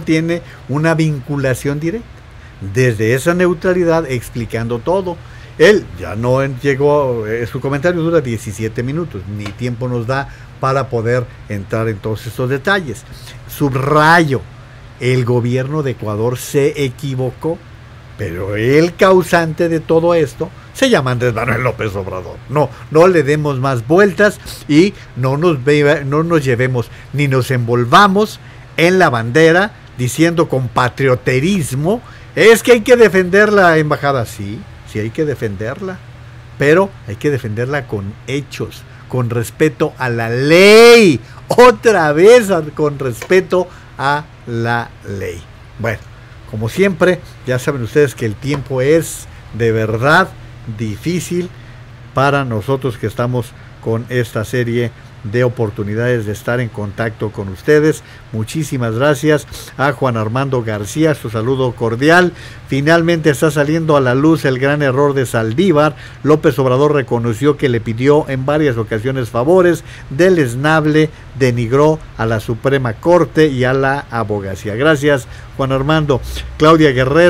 una vinculación directa. Desde esa neutralidad explicando todo. Él ya no llegó, su comentario dura 17 minutos, ni tiempo nos da para poder entrar en todos estos detalles. Subrayo, el gobierno de Ecuador se equivocó, pero el causante de todo esto se llama Andrés Manuel López Obrador. No le demos más vueltas y no nos llevemos ni nos envolvamos en la bandera diciendo con patrioterismo: es que hay que defender la embajada. Sí hay que defenderla, pero hay que defenderla con hechos, con respeto a la ley, otra vez con respeto a la ley. Bueno, como siempre, ya saben ustedes que el tiempo es de verdad difícil para nosotros que estamos con esta serie de oportunidades de estar en contacto con ustedes. Muchísimas gracias a Juan Armando García, su saludo cordial. Finalmente está saliendo a la luz el gran error de Saldívar. López Obrador reconoció que le pidió en varias ocasiones favores, deleznable, denigró a la Suprema Corte y a la abogacía. Gracias, Juan Armando. Claudia Guerrero,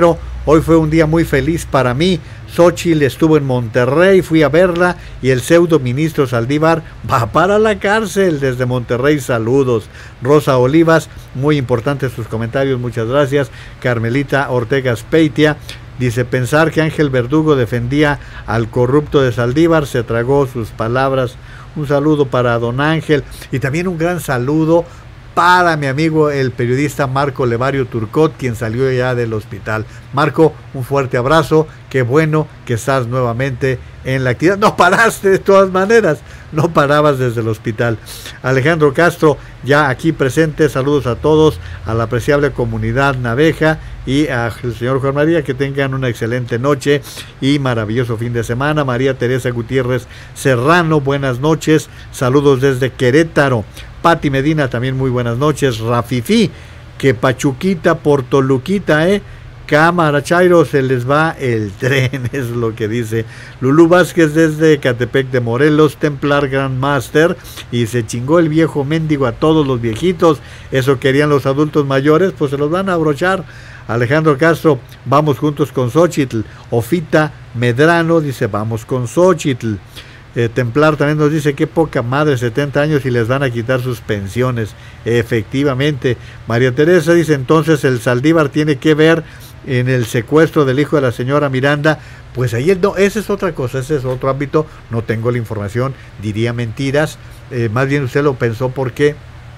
Hoy fue un día muy feliz para mí. Xóchitl estuvo en Monterrey, fui a verla y el pseudo ministro Saldívar va para la cárcel. Desde Monterrey, saludos. Rosa Olivas, muy importantes sus comentarios, muchas gracias. Carmelita Ortega Speitia dice: pensar que Ángel Verdugo defendía al corrupto de Saldívar, se tragó sus palabras. Un saludo para don Ángel y también un gran saludo para mi amigo el periodista Marco Levario Turcot, quien salió ya del hospital. Marco, un fuerte abrazo, qué bueno que estás nuevamente en la actividad. No paraste de todas maneras, no parabas desde el hospital. Alejandro Castro, ya aquí presente, saludos a todos, a la apreciable comunidad naveja y al señor Juan María, que tengan una excelente noche y maravilloso fin de semana. María Teresa Gutiérrez Serrano, buenas noches, saludos desde Querétaro. Pati Medina, también muy buenas noches. Rafifi, que Pachuquita por Toluquita, Cámara Chairo, se les va el tren, es lo que dice. Lulú Vázquez desde Catepec de Morelos, Templar Grandmaster, y se chingó el viejo mendigo a todos los viejitos. Eso querían los adultos mayores, pues se los van a abrochar. Alejandro Castro, vamos juntos con Xóchitl. Ofita Medrano dice: vamos con Xóchitl. Templar también nos dice: qué poca madre, 70 años y les van a quitar sus pensiones. Efectivamente. María Teresa dice: entonces el Saldívar tiene que ver en el secuestro del hijo de la señora Miranda. Pues ahí no, esa es otra cosa, ese es otro ámbito, no tengo la información, diría mentiras, más bien usted lo pensó porque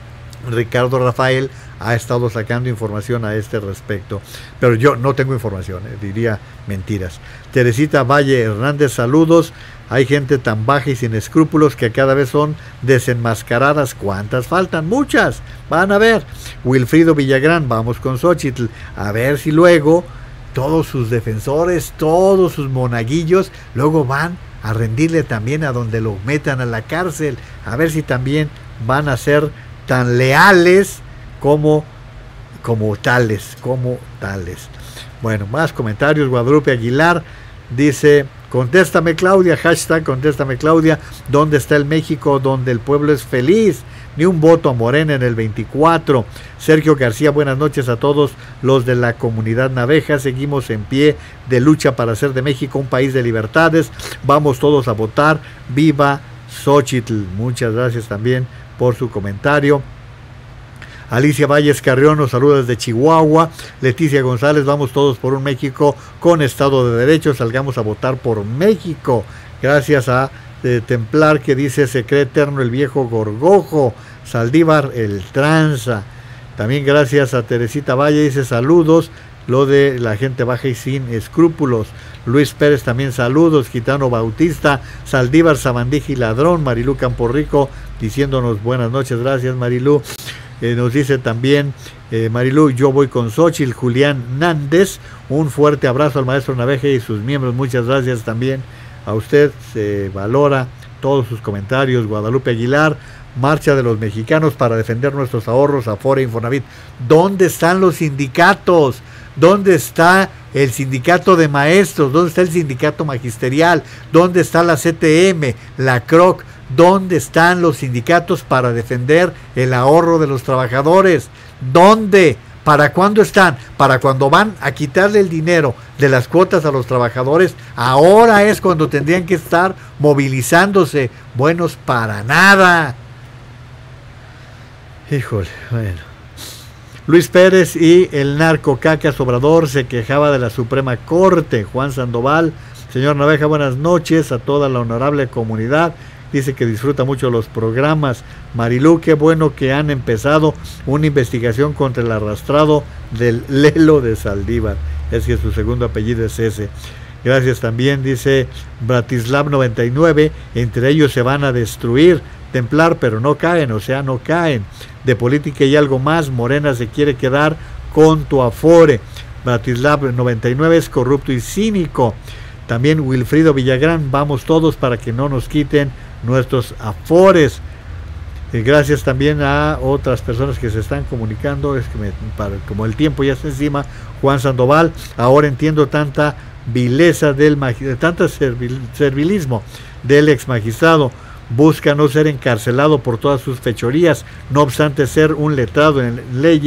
Ricardo Rafael ha estado sacando información a este respecto, pero yo no tengo información, diría mentiras. Teresita Valle Hernández, saludos. Hay gente tan baja y sin escrúpulos que cada vez son desenmascaradas. ¿Cuántas faltan? Muchas. Van a ver. Wilfrido Villagrán, vamos con Xóchitl. A ver si luego todos sus defensores, todos sus monaguillos, luego van a rendirle también a donde lo metan a la cárcel. A ver si también van a ser tan leales como tales. Bueno, más comentarios. Guadalupe Aguilar dice: contéstame Claudia, hashtag contéstame Claudia, ¿dónde está el México donde el pueblo es feliz? Ni un voto a Morena en el 24. Sergio García, buenas noches a todos los de la comunidad naveja, seguimos en pie de lucha para hacer de México un país de libertades, vamos todos a votar, viva Xóchitl. Muchas gracias también por su comentario. Alicia Valles Carrión nos saluda desde Chihuahua. Leticia González, vamos todos por un México con Estado de Derecho, salgamos a votar por México. Gracias a Templar, que dice: se cree eterno el viejo gorgojo, Saldívar el tranza. También gracias a Teresita Valle, dice: saludos, lo de la gente baja y sin escrúpulos. Luis Pérez también saludos. Gitano Bautista, Saldívar sabandija y ladrón. Marilú Camporrico diciéndonos buenas noches, gracias Marilú. Nos dice también Marilú: yo voy con Xóchitl. Julián Nández, un fuerte abrazo al maestro Naveja y sus miembros, muchas gracias también a usted, se valora todos sus comentarios. Guadalupe Aguilar: marcha de los mexicanos para defender nuestros ahorros, Afore, Infonavit. ¿Dónde están los sindicatos? ¿Dónde está el sindicato de maestros? ¿Dónde está el sindicato magisterial? ¿Dónde está la CTM, la CROC? ¿Dónde están los sindicatos para defender el ahorro de los trabajadores? ¿Dónde? ¿Para cuándo están? Para cuando van a quitarle el dinero de las cuotas a los trabajadores. Ahora es cuando tendrían que estar movilizándose. Buenos para nada. Híjole, bueno. Luis Pérez y el narco Cacas Obrador se quejaba de la Suprema Corte. Juan Sandoval: señor Naveja, buenas noches a toda la honorable comunidad. Dice que disfruta mucho los programas. Marilú: qué bueno que han empezado una investigación contra el arrastrado del Lelo de Saldívar. Es que su segundo apellido es ese. Gracias también, dice Bratislav 99, entre ellos se van a destruir. Templar, pero no caen, o sea, no caen. De política y algo más, Morena se quiere quedar con tu Afore. Bratislav 99 es corrupto y cínico. También Wilfrido Villagrán: vamos todos para que no nos quiten nuestros Afores. Gracias también a otras personas que se están comunicando, es que como el tiempo ya está encima. Juan Sandoval: ahora entiendo tanta vileza tanta servilismo del ex magistrado. Busca no ser encarcelado por todas sus fechorías, no obstante ser un letrado en leyes,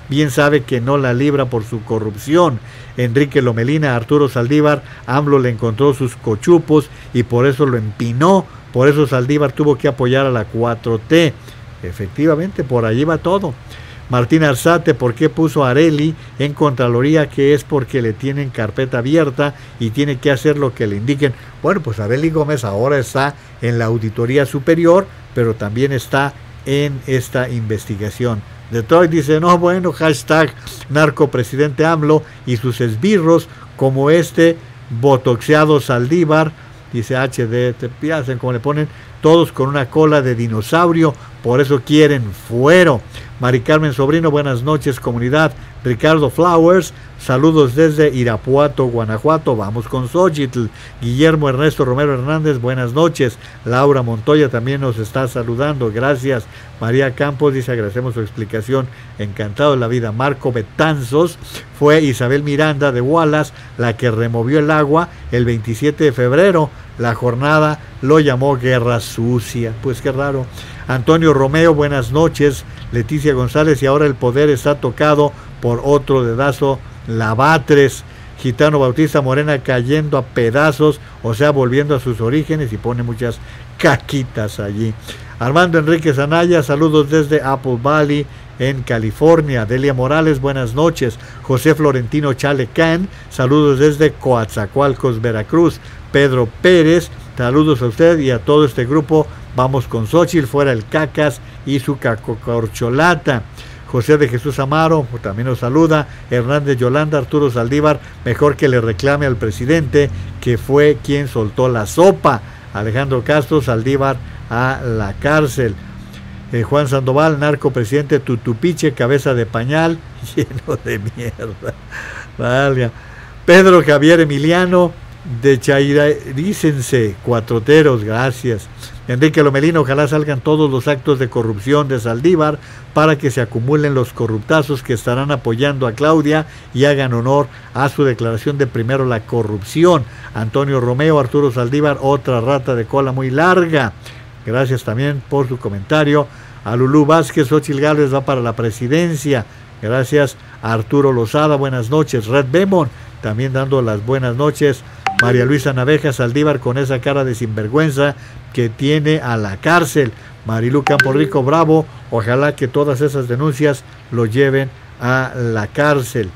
bien sabe que no la libra por su corrupción. Enrique Lomelina, Arturo Saldívar, AMLO le encontró sus cochupos y por eso lo empinó, por eso Saldívar tuvo que apoyar a la 4T. Efectivamente, por allí va todo. Martín Arzate, ¿por qué puso a Areli en Contraloría? Que es porque le tienen carpeta abierta y tiene que hacer lo que le indiquen. Bueno, pues Areli Gómez ahora está en la Auditoría Superior, pero también está en esta investigación. Detroit dice, no, bueno, hashtag narcopresidente AMLO y sus esbirros como este botoxeado Saldívar, dice HD, te hacen como le ponen, todos con una cola de dinosaurio, por eso quieren fuero. Mari Carmen Sobrino, buenas noches comunidad. Ricardo Flowers, saludos desde Irapuato, Guanajuato, vamos con Xochitl. Guillermo Ernesto Romero Hernández, buenas noches. Laura Montoya también nos está saludando, gracias. María Campos dice, agradecemos su explicación, encantado de la vida. Marco Betanzos, fue Isabel Miranda de Wallace la que removió el agua el 27 de febrero, la jornada lo llamó guerra sucia, pues qué raro. Antonio Romeo, buenas noches. Leticia González, y ahora el poder está tocado por otro dedazo, Lavatres. Gitano Bautista Morena cayendo a pedazos, o sea, volviendo a sus orígenes, y pone muchas caquitas allí. Armando Enrique Zanaya, saludos desde Apple Valley, en California. Delia Morales, buenas noches. José Florentino Chalecán, saludos desde Coatzacoalcos, Veracruz. Pedro Pérez, saludos a usted y a todo este grupo. Vamos con Xochitl, fuera el cacas y su cacocorcholata. José de Jesús Amaro también nos saluda. Hernández Yolanda, Arturo Saldívar, mejor que le reclame al presidente que fue quien soltó la sopa. Alejandro Castro, Saldívar a la cárcel. Juan Sandoval, narcopresidente Tutupiche, cabeza de pañal, lleno de mierda. Valga. Pedro Javier Emiliano, de Chairícense, cuatroteros, gracias. Enrique Lomelino, ojalá salgan todos los actos de corrupción de Saldívar para que se acumulen los corruptazos que estarán apoyando a Claudia y hagan honor a su declaración de primero la corrupción. Antonio Romeo, Arturo Saldívar, otra rata de cola muy larga. Gracias también por su comentario. A Lulú Vázquez, Xochitl Gálvez va para la presidencia. Gracias. A Arturo Lozada, buenas noches. Red Bemon, también dando las buenas noches. María Luisa Naveja, Saldívar con esa cara de sinvergüenza que tiene a la cárcel. Marilu Camporrico, bravo, ojalá que todas esas denuncias lo lleven a la cárcel.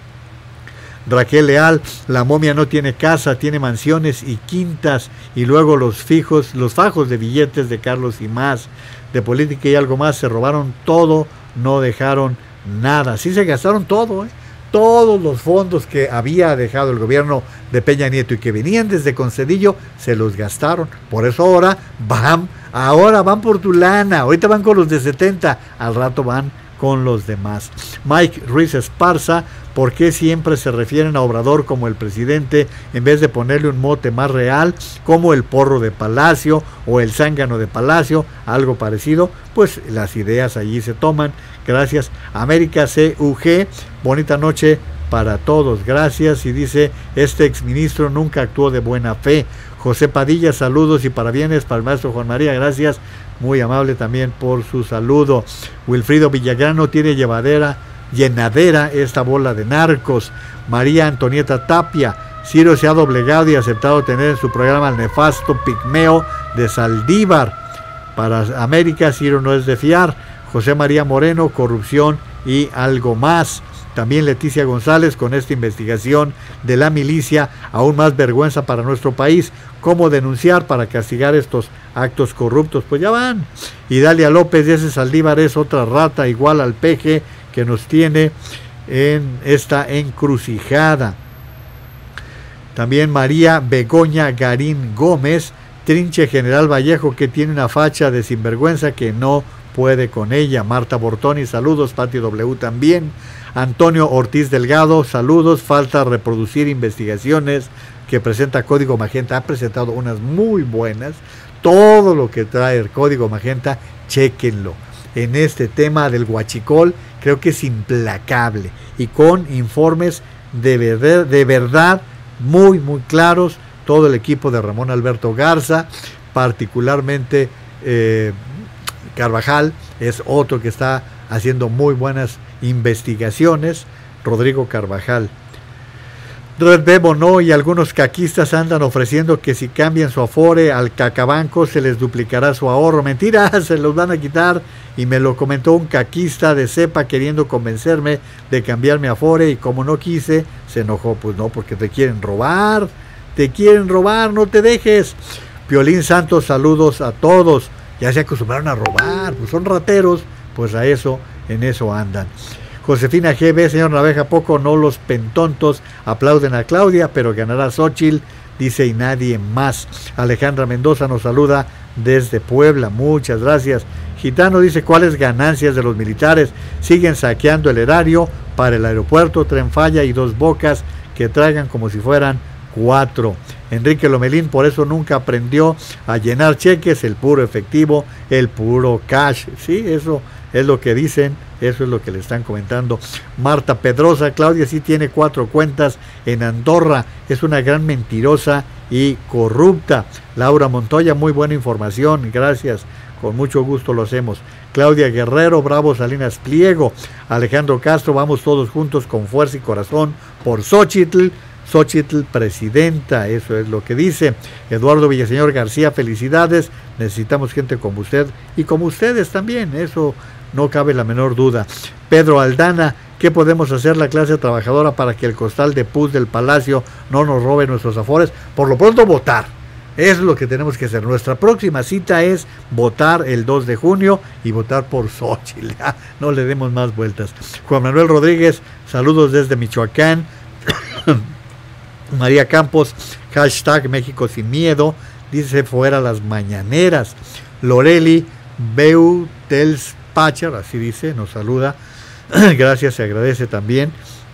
Raquel Leal, la momia no tiene casa, tiene mansiones y quintas, y luego los fajos de billetes de Carlos y más, de política y algo más, se robaron todo, no dejaron nada. Sí se gastaron todo, todos los fondos que había dejado el gobierno de Peña Nieto y que venían desde Concedillo, se los gastaron. Por eso ahora van por tu lana. Ahorita van con los de 70, al rato van con los demás. Mike Ruiz Esparza, ¿por qué siempre se refieren a Obrador como el presidente en vez de ponerle un mote más real como el porro de Palacio o el zángano de Palacio, algo parecido? Pues las ideas allí se toman. Gracias. América CUG, bonita noche para todos, gracias. Y dice, este exministro nunca actuó de buena fe. José Padilla, saludos y parabienes para el maestro Juan María, gracias, muy amable también por su saludo. Wilfrido Villagrano, tiene llenadera esta bola de narcos. María Antonieta Tapia, Ciro se ha doblegado y aceptado tener en su programa el nefasto pigmeo de Saldívar. Para América, Ciro no es de fiar. José María Moreno, corrupción y algo más. También Leticia González, con esta investigación de la milicia, aún más vergüenza para nuestro país. ¿Cómo denunciar para castigar estos actos corruptos? Pues ya van. Y Dalia López, ese Saldívar es otra rata igual al peje que nos tiene en esta encrucijada. También María Begoña Garín Gómez, trinche General Vallejo, que tiene una facha de sinvergüenza que no puede con ella. Marta Bortoni, saludos. Pati W también. Antonio Ortiz Delgado, saludos. Falta reproducir investigaciones que presenta Código Magenta. Ha presentado unas muy buenas. Todo lo que trae el Código Magenta, chéquenlo. En este tema del huachicol, creo que es implacable y con informes de verdad muy, muy claros. Todo el equipo de Ramón Alberto Garza, particularmente Carvajal, es otro que está haciendo muy buenas investigaciones. Rodrigo Carvajal. Red Bebo no, y algunos caquistas andan ofreciendo que si cambian su afore al cacabanco se les duplicará su ahorro. Mentira, se los van a quitar, y me lo comentó un caquista de cepa queriendo convencerme de cambiar mi afore, y como no quise, se enojó. Pues no, porque te quieren robar, no te dejes. Piolín Santos, saludos a todos. Ya se acostumbraron a robar, pues son rateros, pues a eso, en eso andan. Josefina GB, señor Naveja, poco no los pentontos aplauden a Claudia, pero ganará Xóchitl, dice, y nadie más. Alejandra Mendoza nos saluda desde Puebla, muchas gracias. Gitano dice, ¿cuáles ganancias de los militares? Siguen saqueando el erario para el aeropuerto, Tren Falla y Dos Bocas, que traigan como si fueran 4. Enrique Lomelín, por eso nunca aprendió a llenar cheques, el puro efectivo, el puro cash. Sí, eso es lo que dicen, eso es lo que le están comentando. Marta Pedrosa, Claudia sí tiene 4 cuentas en Andorra, es una gran mentirosa y corrupta. Laura Montoya, muy buena información, gracias, con mucho gusto lo hacemos. Claudia Guerrero, bravo Salinas Pliego. Alejandro Castro, vamos todos juntos con fuerza y corazón por Xóchitl presidenta, eso es lo que dice. Eduardo Villaseñor García, felicidades, necesitamos gente como usted y como ustedes también, eso no cabe la menor duda. Pedro Aldana, ¿qué podemos hacer la clase trabajadora para que el costal de pus del Palacio no nos robe nuestros afores? Por lo pronto votar, es lo que tenemos que hacer. Nuestra próxima cita es votar el 2 de junio y votar por Xóchitl, no le demos más vueltas. Juan Manuel Rodríguez, saludos desde Michoacán. María Campos, hashtag México sin miedo, dice fuera las mañaneras. Loreli Beutelspacher, así dice, nos saluda, gracias, se agradece también.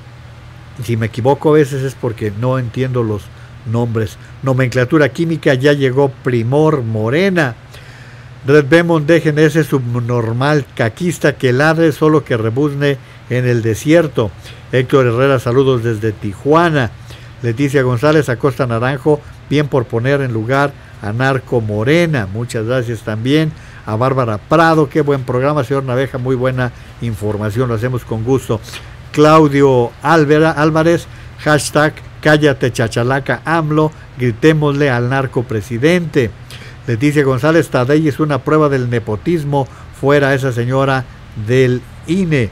Si me equivoco a veces es porque no entiendo los nombres. Nomenclatura química, ya llegó Primor Morena. Red Bemon, dejen ese subnormal caquista que ladre, solo que rebuzne en el desierto. Héctor Herrera, saludos desde Tijuana. Leticia González Acosta Naranjo, bien por poner en lugar a Narco Morena, muchas gracias también. A Bárbara Prado, qué buen programa, señor Naveja, muy buena información, lo hacemos con gusto. Claudio Álvarez, hashtag cállate chachalaca AMLO, gritémosle al narco presidente. Leticia González, Tadei es una prueba del nepotismo, fuera esa señora del INE.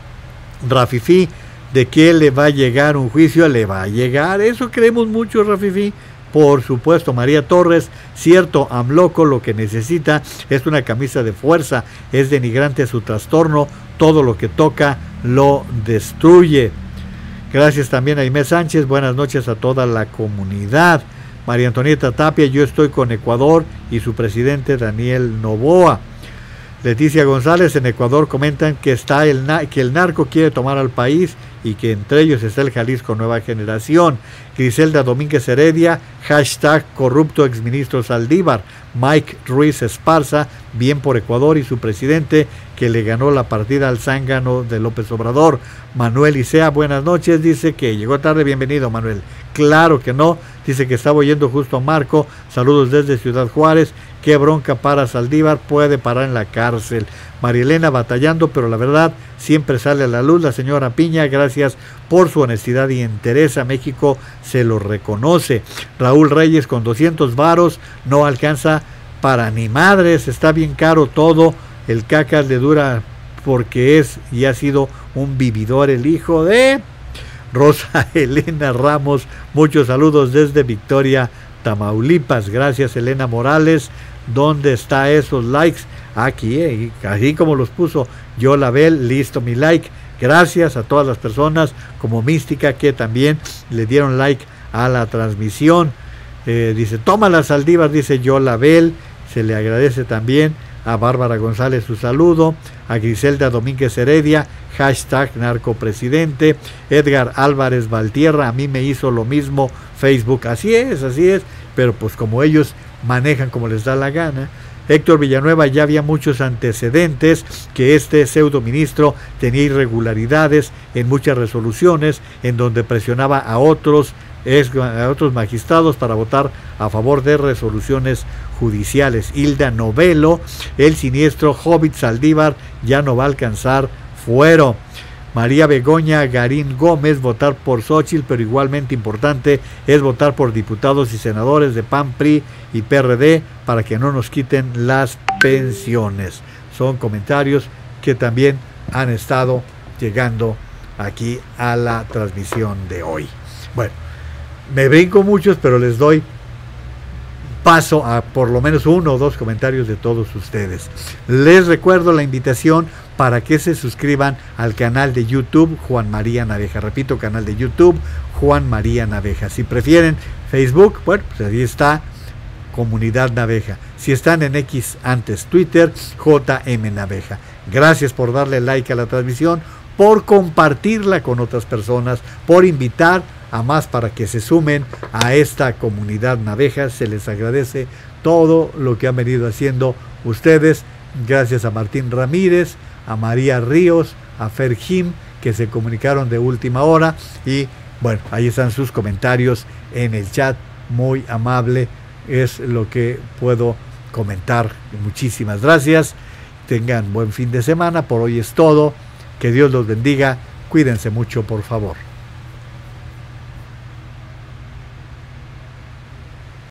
Rafifi, ¿de qué le va a llegar un juicio? Le va a llegar, eso creemos mucho, Rafifi. Por supuesto. María Torres, cierto, AMLOCO lo que necesita es una camisa de fuerza, es denigrante su trastorno, todo lo que toca lo destruye. Gracias también a Aimé Sánchez, buenas noches a toda la comunidad. María Antonieta Tapia, yo estoy con Ecuador y su presidente Daniel Noboa. Leticia González, en Ecuador comentan que que el narco quiere tomar al país y que entre ellos está el Jalisco Nueva Generación. Griselda Domínguez Heredia, hashtag corrupto exministro Saldívar. Mike Ruiz Esparza, bien por Ecuador y su presidente que le ganó la partida al zángano de López Obrador. Manuel Isea, buenas noches, dice que llegó tarde, bienvenido Manuel. Claro que no, dice que estaba oyendo justo a Marco, saludos desde Ciudad Juárez, qué bronca para Saldívar, puede parar en la cárcel. Marielena batallando, pero la verdad siempre sale a la luz. La señora Piña, gracias por su honestidad y interés, a México se lo reconoce. Raúl Reyes, con 200 varos no alcanza para ni madres, está bien caro todo, el cacas le dura porque es y ha sido un vividor el hijo de... Rosa Elena Ramos, muchos saludos desde Victoria, Tamaulipas. Gracias Elena Morales. ¿Dónde está esos likes? Aquí, así como los puso Yolabel, listo mi like. Gracias a todas las personas como Mística que también le dieron like a la transmisión. Dice, tómala Saldívar, dice Yolabel. Se le agradece también a Bárbara González su saludo, a Griselda Domínguez Heredia, hashtag narcopresidente. Edgar Álvarez Valtierra, a mí me hizo lo mismo Facebook. Así es, pero pues como ellos manejan como les da la gana. Héctor Villanueva, ya había muchos antecedentes que este pseudo ministro tenía irregularidades en muchas resoluciones en donde presionaba a otros magistrados para votar a favor de resoluciones judiciales. Hilda Novelo, el siniestro Hobbit Saldívar ya no va a alcanzar fuero. María Begoña Garín Gómez, votar por Xóchitl, pero igualmente importante es votar por diputados y senadores de PAN, PRI y PRD para que no nos quiten las pensiones. Son comentarios que también han estado llegando aquí a la transmisión de hoy. Bueno, me brinco muchos, pero les doy paso a por lo menos 1 o 2 comentarios de todos ustedes. Les recuerdo la invitación para que se suscriban al canal de YouTube Juan María Naveja. Repito, canal de YouTube Juan María Naveja. Si prefieren Facebook, bueno, pues ahí está Comunidad Naveja. Si están en X, antes Twitter, JM Naveja. Gracias por darle like a la transmisión, por compartirla con otras personas, por invitar a más para que se sumen a esta comunidad Naveja. Se les agradece todo lo que han venido haciendo ustedes. Gracias a Martín Ramírez, a María Ríos, a Fer Jim, que se comunicaron de última hora. Y bueno, ahí están sus comentarios en el chat, muy amable, es lo que puedo comentar. Muchísimas gracias, tengan buen fin de semana. Por hoy es todo, que Dios los bendiga, cuídense mucho, por favor.